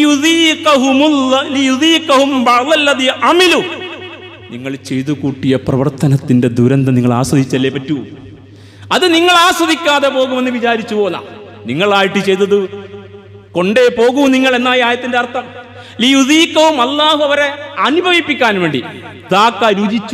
നിങ്ങൾ ചെയ്തു കൂട്ടിയ പ്രവർത്തനത്തിന്റെ ദുരന്തം നിങ്ങൾ ആസ്വദിച്ചല്ലേ പറ്റൂ. അത് നിങ്ങൾ ആസ്വദിക്കാതെ പോകുമെന്ന് വിചാരിച്ചു പോന്ന, നിങ്ങളായിട്ട് ചെയ്തത് കൊണ്ടേ പോകൂ നിങ്ങൾ എന്നായി ആയത്തിന്റെ അർത്ഥം. ലിയുദീക്കവും, അള്ളാഹു അവരെ അനുഭവിപ്പിക്കാൻ വേണ്ടി, രുചിച്ചു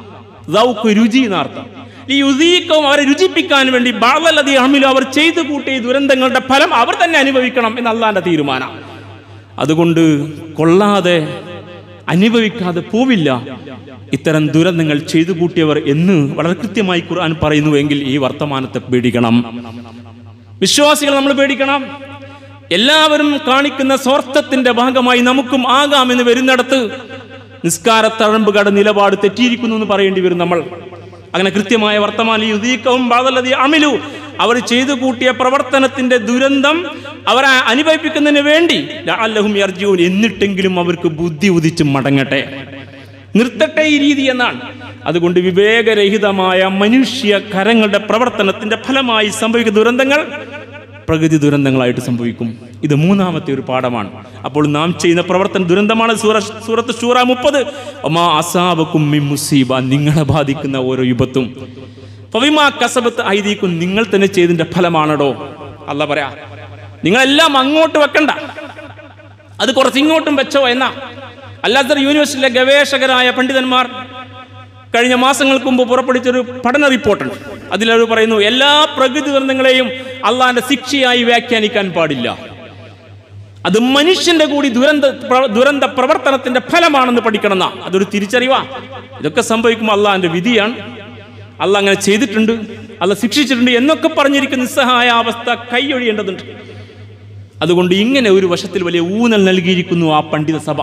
രുചി എന്നർത്ഥം. ലിയുദീക്കവും, അവരെ രുചിപ്പിക്കാൻ വേണ്ടി, ബഅദല്ലദീ അമിലു, അവർ ചെയ്തു കൂട്ടിയ ദുരന്തങ്ങളുടെ ഫലം അവർ തന്നെ അനുഭവിക്കണം എന്ന് അള്ളാന്റെ തീരുമാനം. അതുകൊണ്ട് കൊള്ളാതെ അനുഭവിക്കാതെ പോവില്ല ഇത്തരം ദുരന്തങ്ങൾ ചെയ്തു കൂട്ടിയവർ എന്ന് വളരെ കൃത്യമായി ഖുർആൻ പറയുന്നുവെങ്കിൽ ഈ വർത്തമാനത്തെ പേടിക്കണം. വിശ്വാസികൾ നമ്മൾ പേടിക്കണം. എല്ലാവരും കാണിക്കുന്ന സ്വാർത്ഥത്തിന്റെ ഭാഗമായി നമുക്കും ആകാമെന്ന് വരുന്നിടത്ത് നിസ്കാരത്തഴമ്പുകട നിലപാട് തെറ്റിയിരിക്കുന്നു എന്ന് പറയേണ്ടി വരും നമ്മൾ. അങ്ങനെ കൃത്യമായ വർത്തമാനം യുദീക്കവും ബഅദല്ലദീ അമിലു, അവർ ചെയ്തു കൂട്ടിയ പ്രവർത്തനത്തിന്റെ ദുരന്തം അവരെ അനുഭവിപ്പിക്കുന്നതിന് വേണ്ടി ലഅല്ലഹും യർജിഊൻ, എന്നിട്ടെങ്കിലും അവർക്ക് ബുദ്ധി ഉദിച്ച് മടങ്ങട്ടെ, നിർത്തട്ടെ ഈ രീതി എന്നാണ്. അതുകൊണ്ട് വിവേകരഹിതമായ മനുഷ്യ കരങ്ങളുടെ പ്രവർത്തനത്തിന്റെ ഫലമായി സംഭവിക്കുന്ന ദുരന്തങ്ങൾ പ്രകൃതി ദുരന്തങ്ങളായിട്ട് സംഭവിക്കും. ഇത് മൂന്നാമത്തെ ഒരു പാഠമാണ്. അപ്പോൾ നാം ചെയ്യുന്ന പ്രവർത്തന ദുരന്തമാണ്. സൂറത്ത് ശൂറ 30, വമാ അസാബകും മിൻ മുസീബ, നിങ്ങളെ ബാധിക്കുന്ന ഓരോ വിപത്തും ഫബിമാ കസബത്ത് ഐദീകും, നിങ്ങൾ തന്നെ ചെയ്തതിന്റെ ഫലമാണോ. അല്ലാഹ് പറയാ, നിങ്ങളെല്ലാം അങ്ങോട്ട് വെക്കണ്ട, അത് കുറച്ച് ഇങ്ങോട്ടും വെച്ചോ എന്നാ. അൽ-അസ്ഹർ യൂണിവേഴ്സിറ്റിയിലെ ഗവേഷകരായ പണ്ഡിതന്മാർ കഴിഞ്ഞ മാസങ്ങൾക്ക് മുമ്പ് പുറപ്പെടുവിച്ചൊരു പഠന റിപ്പോർട്ടുണ്ട്. അതിലവർ പറയുന്നു, എല്ലാ പ്രകൃതി ദുരന്തങ്ങളെയും അള്ളാന്റെ ശിക്ഷയായി വ്യാഖ്യാനിക്കാൻ പാടില്ല. അത് മനുഷ്യന്റെ കൂടി ദുരന്ത പ്രവർത്തനത്തിന്റെ ഫലമാണെന്ന് പഠിക്കണം. അതൊരു തിരിച്ചറിവാ. ഇതൊക്കെ സംഭവിക്കുമ്പോൾ അള്ളാന്റെ വിധിയാണ്, അള്ളാഹ് അങ്ങനെ ചെയ്തിട്ടുണ്ട്, അള്ളാഹ് ശിക്ഷിച്ചിട്ടുണ്ട് എന്നൊക്കെ പറഞ്ഞിരിക്കുന്ന നിസ്സഹായ അവസ്ഥ കൈയൊഴിയേണ്ടതുണ്ട്. അതുകൊണ്ട് ഇങ്ങനെ ഒരു വശത്തിൽ വലിയ ഊന്നൽ നൽകിയിരിക്കുന്നു ആ പണ്ഡിത സഭ.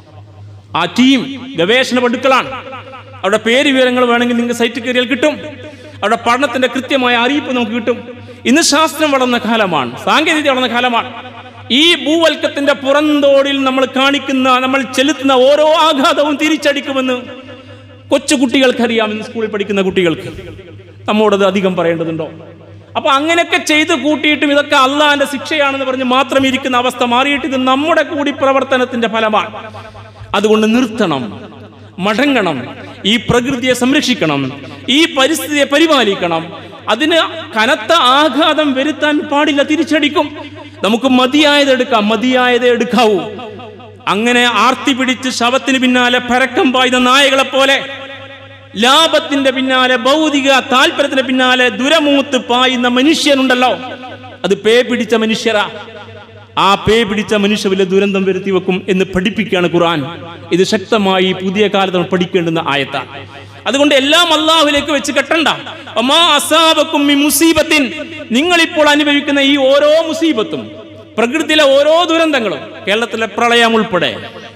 ആ ടീം ഗവേഷണ പടുക്കളാണ്. അവിടെ പേര് വിവരങ്ങൾ വേണമെങ്കിൽ നിങ്ങൾക്ക് സൈറ്റിൽ കയറിയാൽ കിട്ടും. അവിടെ പഠനത്തിന്റെ കൃത്യമായ അറിയിപ്പ് നമുക്ക് കിട്ടും. ഇന്ന് ശാസ്ത്രം വളർന്ന കാലമാണ്, സാങ്കേതികത വളർന്ന കാലമാണ്. ഈ ഭൂവൽക്കത്തിന്റെ പുറന്തോടിൽ നമ്മൾ ചെലുത്തുന്ന ഓരോ ആഘാതവും തിരിച്ചടിക്കുമെന്ന് കൊച്ചു കുട്ടികൾക്കറിയാമെന്ന് സ്കൂളിൽ പഠിക്കുന്ന കുട്ടികൾക്ക്. നമ്മോടത് അധികം പറയേണ്ടതുണ്ടോ? അപ്പൊ അങ്ങനെയൊക്കെ ചെയ്ത് കൂട്ടിയിട്ടും ഇതൊക്കെ അള്ളാന്റെ ശിക്ഷയാണെന്ന് പറഞ്ഞ് മാത്രം ഇരിക്കുന്ന അവസ്ഥ മാറിയിട്ട് ഇത് നമ്മുടെ കൂടി പ്രവർത്തനത്തിന്റെ ഫലമാണ്. അതുകൊണ്ട് നിർത്തണം, മടങ്ങണം, ഈ പ്രകൃതിയെ സംരക്ഷിക്കണം, ഈ പരിസ്ഥിതിയെ പരിപാലിക്കണം. അതിന് കനത്ത ആഘാതം വരുത്താൻ പാടില്ല, തിരിച്ചടിക്കും. നമുക്ക് മതിയായതേ എടുക്കാവൂ. അങ്ങനെ ആർത്തി പിടിച്ച് ശവത്തിന് പിന്നാലെ പരക്കം പായുന്ന നായകളെ പോലെ ലാഭത്തിന്റെ പിന്നാലെ, ഭൗതിക താല്പര്യത്തിന് പിന്നാലെ ദുരമൂത്ത് പായുന്ന മനുഷ്യനുണ്ടല്ലോ, അത് പേ പിടിച്ച മനുഷ്യരാ. ആ പേ പിടിച്ച മനുഷ്യ വലിയ ദുരന്തം വരുത്തി വെക്കും എന്ന് പഠിപ്പിക്കുകയാണ് ഖുർആൻ. ഇത് ശക്തമായി പുതിയ കാലത്ത് നമ്മൾ പഠിക്കേണ്ടുന്ന ആയത്താണ്. അതുകൊണ്ട് എല്ലാം അള്ളാഹുവിലേക്ക് വെച്ച് കെട്ടണ്ട. വമാ അസാബകും മിൻ മുസീബത്തിൻ, നിങ്ങളിപ്പോൾ അനുഭവിക്കുന്ന ഈ ഓരോ മുസീബത്തും, പ്രകൃതിയിലെ ഓരോ ദുരന്തങ്ങളും, കേരളത്തിലെ പ്രളയം ഉൾപ്പെടെ,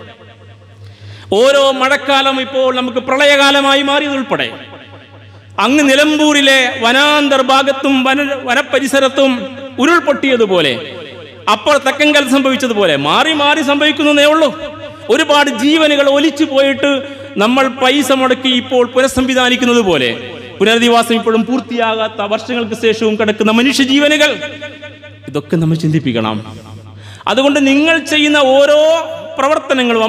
ഓരോ മഴക്കാലം ഇപ്പോൾ നമുക്ക് പ്രളയകാലമായി മാറിയതുൾപ്പെടെ, അങ്ങ് നിലമ്പൂരിലെ വനാന്തർ ഭാഗത്തും വനപരിസരത്തും ഉരുൾപൊട്ടിയതുപോലെ, അപ്പോൾ തെക്കങ്കൽ സംഭവിച്ചതുപോലെ മാറി മാറി സംഭവിക്കുന്നതേ ഉള്ളൂ. ഒരുപാട് ജീവനുകൾ ഒലിച്ചു പോയിട്ട് നമ്മൾ പൈസ മുടക്കി ഇപ്പോൾ പുനഃസംവിധാനിക്കുന്നത് പോലെ പുനരധിവാസം ഇപ്പോഴും പൂർത്തിയാകാത്ത വർഷങ്ങൾക്ക് ശേഷവും കിടക്കുന്ന മനുഷ്യജീവനുകൾ, ഇതൊക്കെ നമ്മൾ ചിന്തിപ്പിക്കണം. അതുകൊണ്ട് നിങ്ങൾ ചെയ്യുന്ന ഓരോ പ്രവർത്തനങ്ങളും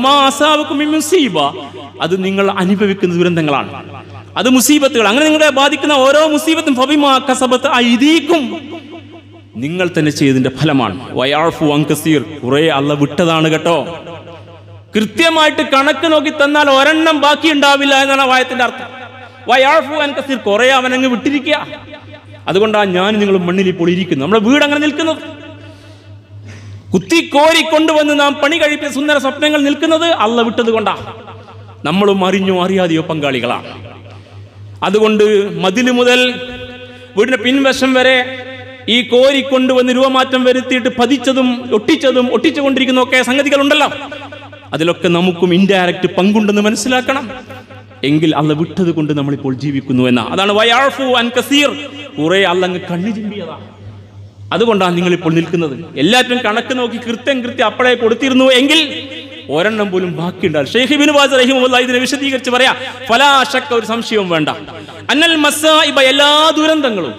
അത് നിങ്ങൾ അനുഭവിക്കുന്ന ദുരന്തങ്ങളാണ്, അത് മുസീബത്തുകൾ. അങ്ങനെ നിങ്ങളെ ബാധിക്കുന്ന ഓരോ മുസീബത്തും ഫബിമാ കസബത്ത് ഐദീകും, നിങ്ങൾ തന്നെ ചെയ്തതിന്റെ ഫലമാണ്. വയഅഫു അൻ കസീർ, കുറെ അല്ല വിട്ടതാണ് കേട്ടോ. കൃത്യമായിട്ട് കണക്ക് നോക്കി തന്നാൽ ഒരെണ്ണം ബാക്കി ഉണ്ടാവില്ല എന്നാണ് വായത്തിന്റെ അർത്ഥം. വയഅഫു അൻ കസീർ, കുറെ അവനങ്ങ് വിട്ടിരിക്കുക. അതുകൊണ്ടാണ് ഞാൻ നിങ്ങൾ മണ്ണിൽ ഇപ്പോൾ ഇരിക്കുന്നത്, നമ്മുടെ വീട് അങ്ങനെ നിൽക്കുന്നത്. കുത്തിക്കോരി കൊണ്ടുവന്ന് നാം പണി കഴിപ്പിച്ച സുന്ദര സ്വപ്നങ്ങൾ നിൽക്കുന്നത് അല്ല വിട്ടത് കൊണ്ടാണ്. നമ്മളും അറിഞ്ഞോ അറിയാതെയോ പങ്കാളികളാണ്. അതുകൊണ്ട് മതില് മുതൽ വീടിന്റെ പിൻവശം വരെ ഈ കോരി കൊണ്ടുവന്ന് രൂപമാറ്റം വരുത്തിയിട്ട് പതിച്ചതും ഒട്ടിച്ചുകൊണ്ടിരിക്കുന്നതൊക്കെ സംഗതികളുണ്ടല്ലോ, അതിലൊക്കെ നമുക്കും ഇൻഡയറക്റ്റ് പങ്കുണ്ടെന്ന് മനസ്സിലാക്കണം. എങ്കിൽ അല്ല വിട്ടത് കൊണ്ട് നമ്മളിപ്പോൾ ജീവിക്കുന്നു എന്ന. അതാണ് വയഅഫു അൻ കസീർ, കുറെ അല്ലങ്ങ് കണ്ണു ചിമ്പിയതാണ്. അതുകൊണ്ടാണ് നിങ്ങളിപ്പോൾ നിൽക്കുന്നത്. എല്ലാറ്റും കണക്ക് നോക്കി കൃത്യം അപ്പളെ കൊടുത്തിരുന്നു എങ്കിൽ ഒരെണ്ണം പോലും ബാക്കിയുണ്ടാകും. ഷെയ്ഖ് ഇബ്നു ബാസ് റഹിമഹുല്ലാഹ് ഇതിനെ വിശദീകരിച്ച് പറയാ, ഫലാ ശക്ക, ഒരു സംശയവും വേണ്ട, അന്നൽ മസായിബ, എല്ലാ ദുരന്തങ്ങളും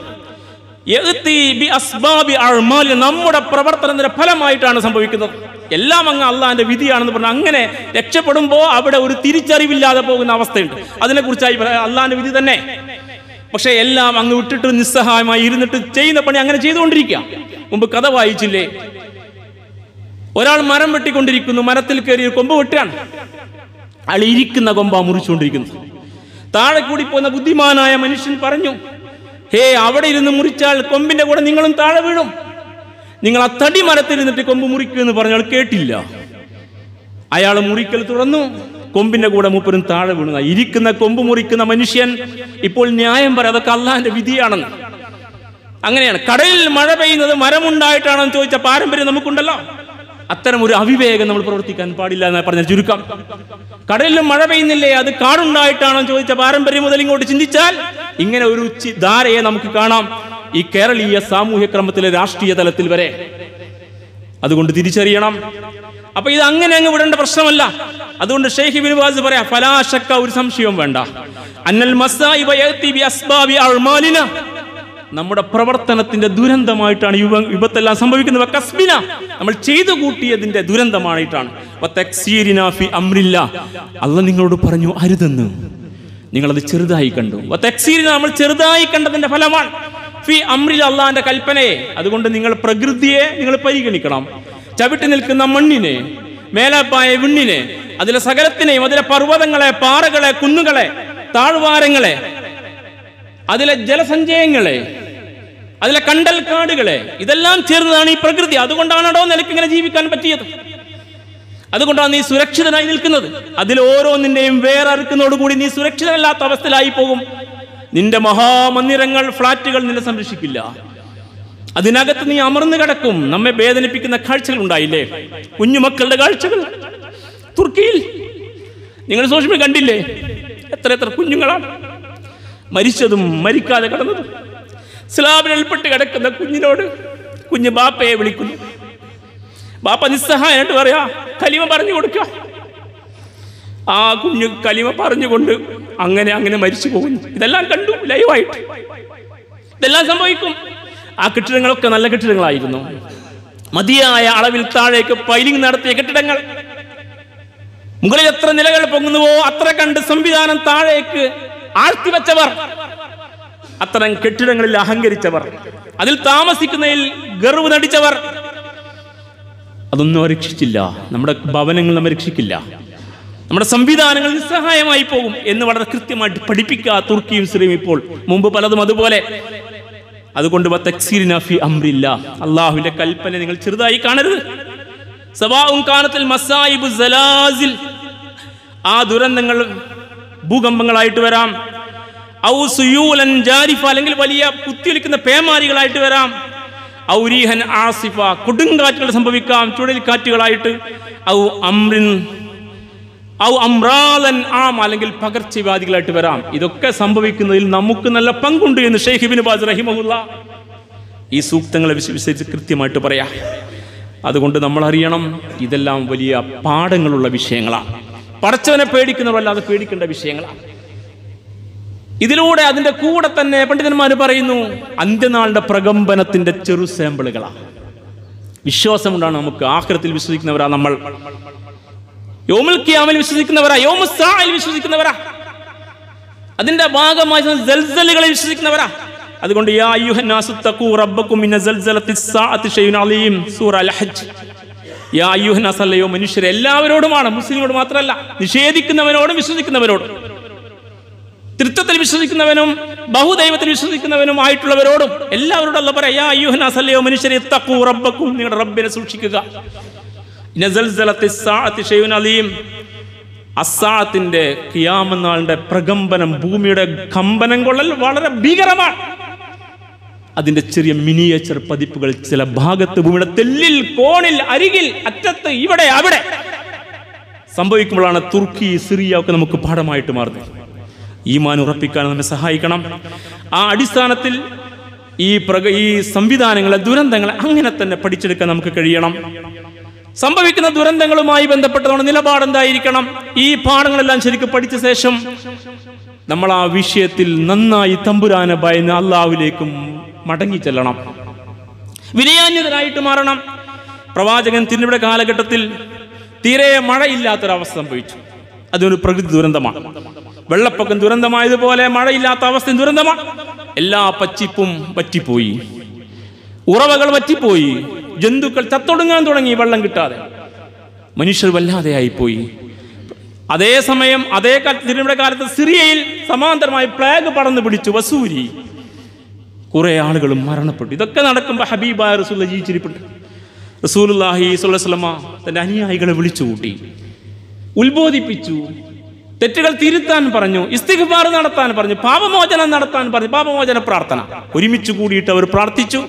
നമ്മുടെ പ്രവർത്തനത്തിന്റെ ഫലമായിട്ടാണ് സംഭവിക്കുന്നത്. എല്ലാം അങ്ങ് അള്ളാന്റെ വിധിയാണെന്ന് പറഞ്ഞാൽ അങ്ങനെ രക്ഷപ്പെടുമ്പോൾ അവിടെ ഒരു തിരിച്ചറിവില്ലാതെ പോകുന്ന അവസ്ഥയുണ്ട്. അതിനെക്കുറിച്ചായി അള്ളാന്റെ വിധി തന്നെ. പക്ഷെ എല്ലാം അങ്ങ് വിട്ടിട്ട് നിസ്സഹായമായി ഇരുന്നിട്ട് ചെയ്യുന്ന പണി അങ്ങനെ ചെയ്തുകൊണ്ടിരിക്കുക. മുമ്പ് കഥ വായിച്ചില്ലേ, ഒരാൾ മരം വെട്ടിക്കൊണ്ടിരിക്കുന്നു, മരത്തിൽ കയറി കൊമ്പ് വെട്ടുകയാണ്. അയാൾ ഇരിക്കുന്ന കൊമ്പാ മുറിച്ചുകൊണ്ടിരിക്കുന്നു. താഴെ കൂടി പോകുന്ന ബുദ്ധിമാനായ മനുഷ്യൻ പറഞ്ഞു, ഹേ, അവിടെ ഇരുന്ന് മുറിച്ചാൽ കൊമ്പിന്റെ കൂടെ നിങ്ങളും താഴെ വീഴും, നിങ്ങൾ ആ തടി മരത്തിരുന്നിട്ട് കൊമ്പ് മുറിക്കുമെന്ന് പറഞ്ഞാൽ കേട്ടില്ല. അയാൾ മുറിക്കൽ തുറന്നു, കൊമ്പിന്റെ കൂടെ മൂപ്പരും താഴെ വീണു. ഇരിക്കുന്ന കൊമ്പ് മുറിക്കുന്ന മനുഷ്യൻ ഇപ്പോൾ ന്യായം പറയാം, അതൊക്കെ അള്ളാന്റെ വിധിയാണെന്ന്. അങ്ങനെയാണ്. കടലിൽ മഴ പെയ്യുന്നത് മരമുണ്ടായിട്ടാണെന്ന് ചോദിച്ച പാരമ്പര്യം നമുക്കുണ്ടല്ലോ. അത്തരം ഒരു അവിവേകം നമ്മൾ പ്രവർത്തിക്കാൻ പാടില്ല എന്ന് പറഞ്ഞ ചുരുക്കം. കടലിലും മഴ പെയ്യുന്നില്ലേ, അത് കാടുണ്ടായിട്ടാണോ ചോദിച്ച പാരമ്പര്യം മുതൽ ഇങ്ങോട്ട് ചിന്തിച്ചാൽ ഇങ്ങനെ ഒരു ധാരയെ നമുക്ക് കാണാം ഈ കേരളീയ സാമൂഹ്യ ക്രമത്തിലെ രാഷ്ട്രീയ തലത്തിൽ വരെ. അതുകൊണ്ട് തിരിച്ചറിയണം. അപ്പൊ ഇത് അങ്ങനെ അങ്ങ് വിടേണ്ട പ്രശ്നമല്ല. അതുകൊണ്ട് ഷെയ്ഖ് ഇബ്നു ബാസ് പറയാ, ഫലാ ശക്ക, ഒരു സംശയവും വേണ്ട, അന്നൽ മസായിബ യഅതി ബി അസ്ബാബി അഅ്മാലിന, നമ്മുടെ പ്രവർത്തനത്തിന്റെ ദുരന്തമായിട്ടാണ് വിപത്തെല്ലാം സംഭവിക്കുന്നത്. കസ്ബിന, നമ്മൾ ചെയ്തു കൂട്ടിയതിന്റെ ദുരന്തമായിട്ടാണ്. അള്ളാഹ് നിങ്ങളോട് പറഞ്ഞു അരുതെന്ന്, നിങ്ങളത് ചെറുതായി കണ്ടു. നമ്മൾ ചെറുതായി കണ്ടതിന്റെ ഫലമാണ് ഫി അംറിൽ, അള്ളാന്റെ കൽപ്പനയെ. അതുകൊണ്ട് നിങ്ങൾ പ്രകൃതിയെ നിങ്ങൾ പരിഗണിക്കണം. ചവിട്ടി നിൽക്കുന്ന മണ്ണിനെ, മേലപ്പായ വിണ്ണിനെ, അതിലെ സകലത്തിനെയും, അതിലെ പർവ്വതങ്ങളെ, പാറകളെ, കുന്നുകളെ, താഴ്വാരങ്ങളെ, അതിലെ ജലസഞ്ചയങ്ങളെ, അതിലെ കണ്ടൽ കാടുകളെ, ഇതെല്ലാം ചേർന്നതാണ് ഈ പ്രകൃതി. അതുകൊണ്ടാണോ നിനക്ക് ഇങ്ങനെ ജീവിക്കാൻ പറ്റിയത്? അതുകൊണ്ടാണ് നീ സുരക്ഷിതനായി നിൽക്കുന്നത്. അതിൽ ഓരോന്നിന്റെയും വേററുക്കുന്നതോടുകൂടി നീ സുരക്ഷിതനല്ലാത്ത അവസ്ഥയിലായി പോകും. നിന്റെ മഹാമന്ദിരങ്ങൾ, ഫ്ളാറ്റുകൾ നിന്നെ സംരക്ഷിക്കില്ല. അതിനകത്ത് നീ അമർന്നു കിടക്കും. നമ്മെ വേദനിപ്പിക്കുന്ന കാഴ്ചകൾ ഉണ്ടായില്ലേ, കുഞ്ഞുമക്കളുടെ കാഴ്ചകൾ തുർക്കിയിൽ. നിങ്ങൾ സോഷ്യൽ മീഡിയ കണ്ടില്ലേ, എത്ര കുഞ്ഞുങ്ങളാണ് മരിച്ചതും മരിക്കാതെ കിടന്നതും. സ്ലാബിൽപ്പെട്ട് കിടക്കുന്ന കുഞ്ഞിനോട് കുഞ്ഞ് ബാപ്പയെ വിളിക്കുന്നു. ബാപ്പ നിസ്സഹായമായിട്ട് പറയാ, കലിമ പറഞ്ഞു കൊടുക്കുക. ആ കുഞ്ഞ് കലിമ പറഞ്ഞുകൊണ്ട് അങ്ങനെ മരിച്ചു പോകുന്നു. ഇതെല്ലാം കണ്ടു ലൈവായിട്ട്. ഇതെല്ലാം സംഭവിക്കും. ആ കെട്ടിടങ്ങളൊക്കെ നല്ല കെട്ടിടങ്ങളായിരുന്നു. മതിയായ അളവിൽ താഴേക്ക് പൈലിംഗ് നടത്തിയ കെട്ടിടങ്ങൾ. മുകളിൽ എത്ര നിലകൾ പൊങ്ങുന്നുവോ അത്ര കണ്ട് സംവിധാനം താഴേക്ക് ആഴ്ത്തിവെച്ചവർ, അത്തരം കെട്ടിടങ്ങളിൽ അഹങ്കരിച്ചവർ, അതിൽ താമസിക്കുന്നതിൽ ഗർവ് നടിച്ചവർ, അതൊന്നും രക്ഷിച്ചില്ല. നമ്മുടെ ഭവനങ്ങൾ നമ്മെ രക്ഷിക്കില്ല. നമ്മുടെ സംവിധാനങ്ങൾ നിസ്സഹായമായി പോകും എന്ന് വളരെ കൃത്യമായിട്ട് പഠിപ്പിക്കുക തുർക്കിയും സിറിയയും ഇപ്പോൾ. മുമ്പ് പലതും അതുപോലെ. അതുകൊണ്ട് അള്ളാഹുവിന്റെ കൽപ്പന നിങ്ങൾ ചെറുതായി കാണരുത്. സവാഉൻ കാനത്തിൽ മസായിബു സലാസിൽ, ആ ദുരന്തങ്ങൾ ഭൂകമ്പങ്ങളായിട്ട് വരാം, ഔ സുയൂലൻ ജാരിഫ, അല്ലെങ്കിൽ വലിയ കുത്തിയൊലിക്കുന്ന പേമാരികളായിട്ട് വരാം. ഔ റീഹൻ ആസിഫ, കൊടുങ്കാറ്റുകൾ സംഭവിക്കാം, ചുഴലിക്കാറ്റുകളായിട്ട്. ഔ അംറിൻ ഔ അംറാലൻ ആം, അല്ലെങ്കിൽ പകർച്ചവ്യാധികളായിട്ട് വരാം. ഇതൊക്കെ സംഭവിക്കുന്നതിൽ നമുക്ക് നല്ല പങ്കുണ്ട് എന്ന് ഷെയ്ഖ് ഇബ്നു ബാസ് റഹിമഹുല്ലാ ഈ സൂക്തങ്ങളെ വിശദീകരിച്ച് കൃത്യമായിട്ട് പറയാം. അതുകൊണ്ട് നമ്മൾ അറിയണം, ഇതെല്ലാം വലിയ പാഠങ്ങളുള്ള വിഷയങ്ങളാണ്. പടച്ചവനെ പേടിക്കുന്നവരല്ലാതെ പേടിക്കേണ്ട വിഷയങ്ങളാണ്. ഇതിലൂടെ അതിൻ്റെ കൂടെ തന്നെ പണ്ഡിതന്മാർ പറയുന്നു, അന്ത്യനാളിന്റെ പ്രകമ്പനത്തിന്റെ ചെറു സാമ്പിളുകളാണ്. വിശ്വാസമുണ്ടാണ് നമുക്ക്. ആഖിറത്തിൽ വിശ്വസിക്കുന്നവരാ നമ്മൾ, യൗമുൽ ഖിയാമയിൽ വിശ്വസിക്കുന്നവരാ, യൗമുസ് സാഅയിൽ വിശ്വസിക്കുന്നവരാ, അതിന്റെ ഭാഗമായി സൽസലുകളിൽ വിശ്വസിക്കുന്നവരാ. അതുകൊണ്ട് യാ അയ്യുഹന്നാസു തഖൂ റബ്ബക്കും മിന സൽസലത്തിസ് സാഅത്തി ഷൈഉൻ അലീം, സൂറ അൽ ഹജ്ജ്. യാ അയ്യുഹന്നാസ്, അല്ലയോ മനുഷ്യരെ, എല്ലാവരോടുമാണ്, മുസ്ലിമോട് മാത്രമല്ല, നിഷേധിക്കുന്നവനോടും വിശ്വസിക്കുന്നവരോടും, തൃത്വത്തിൽ വിശ്വസിക്കുന്നവനും ബഹുദൈവത്തിൽ വിശ്വസിക്കുന്നവനും ആയിട്ടുള്ളവരോടും എല്ലാവരോടും അല്ലാഹു പറയാ, യാ അയ്യുഹന്നാസ്, അല്ലയോ മനുഷ്യരെ, തഖൂ റബ്ബക്കും, നിങ്ങളുടെ റബ്ബിനെ സൂക്ഷിക്കുക. മിന സൽസലത്തിസ് സാഅത്തി ഷൈഉൻ അലീം, അസ്സാഅത്തിന്റെ ഖിയാമത്ത് നാളിന്റെ പ്രകമ്പനം, ഭൂമിയുടെ കമ്പനം കൊള്ളൽ വളരെ ഭീകരമാണ്. അതിന്റെ ചെറിയ മിനിയേച്ചർ പതിപ്പുകൾ ചില ഭാഗത്ത് ഭൂമിയുടെ തെല്ലിൽ, കോണിൽ, അരികിൽ, അറ്റത്ത്, ഇവിടെ അവിടെ സംഭവിക്കുമ്പോഴാണ് തുർക്കി, സിറിയ ഒക്കെ നമുക്ക് പാഠമായിട്ട് മാറുന്നത്. ഈമാൻ ഉറപ്പിക്കാൻ നമ്മെ സഹായിക്കണം. ആ അടിസ്ഥാനത്തിൽ ഈ സംവിധാനങ്ങളെ, ദുരന്തങ്ങളെ അങ്ങനെ തന്നെ പഠിച്ചെടുക്കാൻ നമുക്ക് കഴിയണം. സംഭവിക്കുന്ന ദുരന്തങ്ങളുമായി ബന്ധപ്പെട്ടതാണ് നിലപാടെന്തായിരിക്കണം. ഈ പാഠങ്ങളെല്ലാം ശരിക്കും പഠിച്ച ശേഷം നമ്മൾ ആ വിഷയത്തിൽ നന്നായി തമ്പുരാനെ ഭയന്ന് അള്ളാഹുവിലേക്കും മടങ്ങി ചെല്ലണം, വിനയാന്യതരായിട്ട് മാറണം. പ്രവാചകൻ തിരുനബിയുടെ കാലഘട്ടത്തിൽ തീരെ മഴയില്ലാത്തൊരവസ്ഥ സംഭവിച്ചു. അതൊരു പ്രകൃതി ദുരന്തമാണ്. വെള്ളപ്പൊക്കം ദുരന്തമായതുപോലെ മഴയില്ലാത്ത അവസ്ഥ ദുരന്തമാണ്. എല്ലാ പച്ചിപ്പും വറ്റിപ്പോയി, ഉറവകൾ വറ്റിപ്പോയി, ജന്തുക്കൾ ചത്തൊടുങ്ങാൻ തുടങ്ങി, വെള്ളം കിട്ടാതെ മനുഷ്യർ വല്ലാതെയായിപ്പോയി. അതേസമയം അതേ തിരുനബിയുടെ കാലത്ത് സിറിയയിൽ സമാന്തരമായി പ്ലേഗ് പടർന്നു പിടിച്ചു, വസൂരി, കുറെ ആളുകളും മരണപ്പെട്ടു. ഇതൊക്കെ നടക്കുമ്പോൾ ഹബീബായ റസൂൽ ജീവിച്ചിരിപ്പുണ്ട്. റസൂലുള്ളാഹി സ്വല്ലല്ലാഹു അലൈഹി വസല്ലമ തന്റെ അനുയായികളെ വിളിച്ചുകൂട്ടി, ഉത്ബോധിപ്പിച്ചു, തെറ്റുകൾ തിരുത്താൻ പറഞ്ഞു, ഇസ്തിഗ്ഫാർ നടത്താൻ പറഞ്ഞു, പാപമോചനം നടത്താൻ പറഞ്ഞു, പാപമോചന പ്രാർത്ഥന. ഒരുമിച്ച് കൂടിയിട്ട് അവർ പ്രാർത്ഥിച്ചു.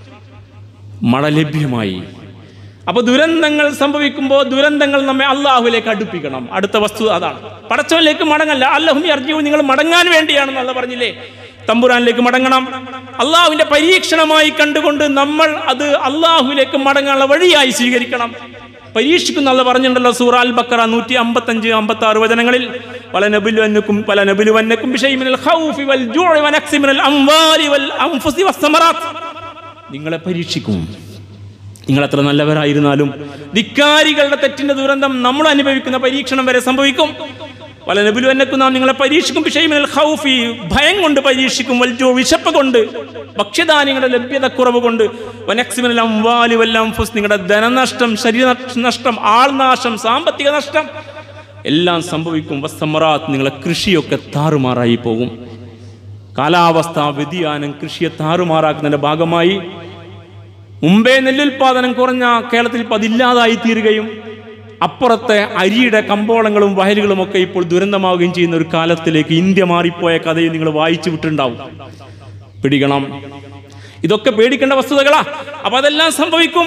മഴ ലഭ്യമായി. അപ്പൊ ദുരന്തങ്ങൾ സംഭവിക്കുമ്പോൾ ദുരന്തങ്ങൾ നമ്മെ അള്ളാഹുവിലേക്ക് അടുപ്പിക്കണം. അടുത്ത വസ്തു അതാണ്. പടച്ചവനിലേക്ക് മടങ്ങല്ല, അല്ലാഹും യർജിഊൻ, നിങ്ങൾ മടങ്ങാൻ വേണ്ടിയാണെന്ന് അല്ലാഹു പറഞ്ഞില്ലേ. തമ്പുരാനിലേക്ക് മടങ്ങണം. അള്ളാഹുവിന്റെ പരീക്ഷണമായി കണ്ടുകൊണ്ട് നമ്മൾ അത് അള്ളാഹുവിലേക്ക് മടങ്ങാനുള്ള വഴിയായി സ്വീകരിക്കണം. പരീക്ഷിക്കുന്ന അല്ലാഹു പറഞ്ഞിട്ടുണ്ടല്ലോ സൂറ അൽ ബഖറ 155-56 വചനങ്ങളിൽ, വലനബുലുവന്നകും ബിശൈഇൻ മിനൽ ഖൗഫി വൽ ജൂഇ വനക്സി മിനൽ അംവാലി വൽ അൻഫുസി വസ്സമറാത്ത്, നിങ്ങളെ പരീക്ഷിക്കും. നിങ്ങൾ എത്ര നല്ലവരായിരുന്നാലും ധിക്കാരികളുടെ തെറ്റിന്റെ ദുരന്തം നമ്മൾ അനുഭവിക്കുന്ന പരീക്ഷണം വരെ സംഭവിക്കും. വലനബുലുവന്നകും, നാം നിങ്ങളെ പരീക്ഷിക്കും, ബിശൈഇൻ മിനൽ ഖൗഫി, ഭയം കൊണ്ട് പരീക്ഷിക്കും, വൽ ജൂഇ, വിശപ്പ് കൊണ്ട്, ഭക്ഷ്യധാന്യങ്ങളുടെ ലഭ്യത കുറവ് കൊണ്ട്, വനക്സി മിനൽ അംവാലി വൽ അൻഫുസ്, നിങ്ങളുടെ ധനനഷ്ടം, ശരീരനഷ്ടം, ആൾനാശം, സാമ്പത്തിക നഷ്ടം എല്ലാം സംഭവിക്കും. വസ്സമറാത്ത്, നിങ്ങളെ കൃഷിയൊക്കെ താറുമാറായി പോകും. കാലാവസ്ഥാ വ്യതിയാനം കൃഷിയെ താറുമാറാക്കുന്നതിന്റെ ഭാഗമായി മുമ്പേ നെല്ലുൽപാദനം കുറഞ്ഞ കേരളത്തിൽ അതില്ലാതായി തീരുകയും അപ്പുറത്തെ അരിയുടെ കമ്പോളങ്ങളും വയലുകളും ഒക്കെ ഇപ്പോൾ ദുരന്തമാവുകയും ചെയ്യുന്ന ഒരു കാലത്തിലേക്ക് ഇന്ത്യ മാറിപ്പോയ കഥയിൽ നിങ്ങൾ വായിച്ചു വിട്ടിട്ടുണ്ടാവും. പിടിക്കണം. ഇതൊക്കെ പേടിക്കേണ്ട വസ്തുതകളാ. അപ്പൊ അതെല്ലാം സംഭവിക്കും.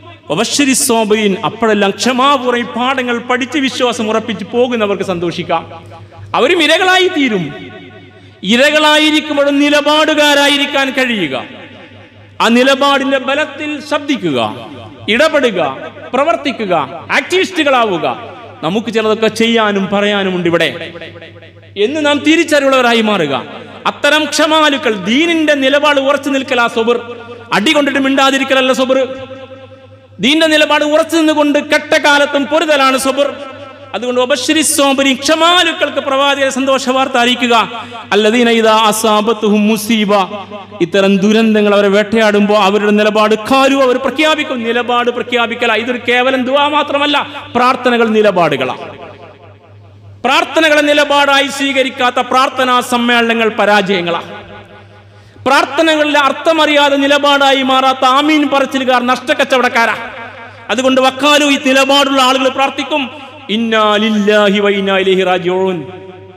അപ്പോഴെല്ലാം ക്ഷമാപൂർവ്വം ഈ പാഠങ്ങൾ പഠിച്ച് വിശ്വാസം ഉറപ്പിച്ച് പോകുന്നവർക്ക് സന്തോഷിക്കാം. അവരും ഇരകളായി തീരും. ഇരകളായിരിക്കുമ്പോഴും നിലപാടുകാരായിരിക്കാൻ കഴിയുക, ആ നിലപാടിന്റെ ബലത്തിൽ ശബ്ദിക്കുക, ഇടപെടുക, പ്രവർത്തിക്കുക, ആക്ടിവിസ്റ്റുകളാവുക. നമുക്ക് ചിലതൊക്കെ ചെയ്യാനും പറയാനുമുണ്ട് ഇവിടെ എന്ന് നാം തിരിച്ചറിവുള്ളവരായി മാറുക. അത്തരം ക്ഷമാലുക്കൾ, ദീനിന്റെ നിലപാട് ഉറച്ചു നിൽക്കലാ സബർ. അടികൊണ്ടിട്ട് മിണ്ടാതിരിക്കലല്ല സബർ. ദീന്റെ നിലപാട് ഉറച്ചു നിന്നുകൊണ്ട് കെട്ടകാലത്തും പൊരുതലാണ് സബർ. അതുകൊണ്ട് വബശ്ശിരിസ്സോബരി, ക്ഷമാലുക്കൾക്ക് പ്രവാചകരെ സന്തോഷ വാർത്ത അറിയിക്കുക. അല്ലദീന ഇദാ അസാബത്തുഹും മുസീബ, ഇത്തരം ദുരന്തങ്ങൾ അവരെ വേട്ടയാടുമ്പോൾ അവരുടെ നിലപാട് ഖാലു, അവർ പ്രഖ്യാപിക്കും. നിലപാട് പ്രഖ്യാപിക്കല, ഇതൊരു കേവലം ദുആ മാത്രമല്ല, പ്രാർത്ഥനകൾ നിലപാടുകളാണ്. പ്രാർത്ഥനകളെ നിലപാടായി സ്വീകരിക്കാത്ത പ്രാർത്ഥനാ സമ്മേളനങ്ങൾ പരാജയങ്ങളാണ്. പ്രാർത്ഥനകളിലെ അർത്ഥമറിയാതെ നിലപാടായി മാറാത്ത ആമീൻ പറച്ചിലുകാർ നഷ്ടക്കച്ചവടക്കാരാ. അതുകൊണ്ട് വക്കാലു, ഈ നിലപാടുള്ള ആളുകൾ പ്രാർത്ഥിക്കും, ഇന്നാ ലില്ലാഹി വ ഇന്നാ ഇലൈഹി റാജിഊൻ,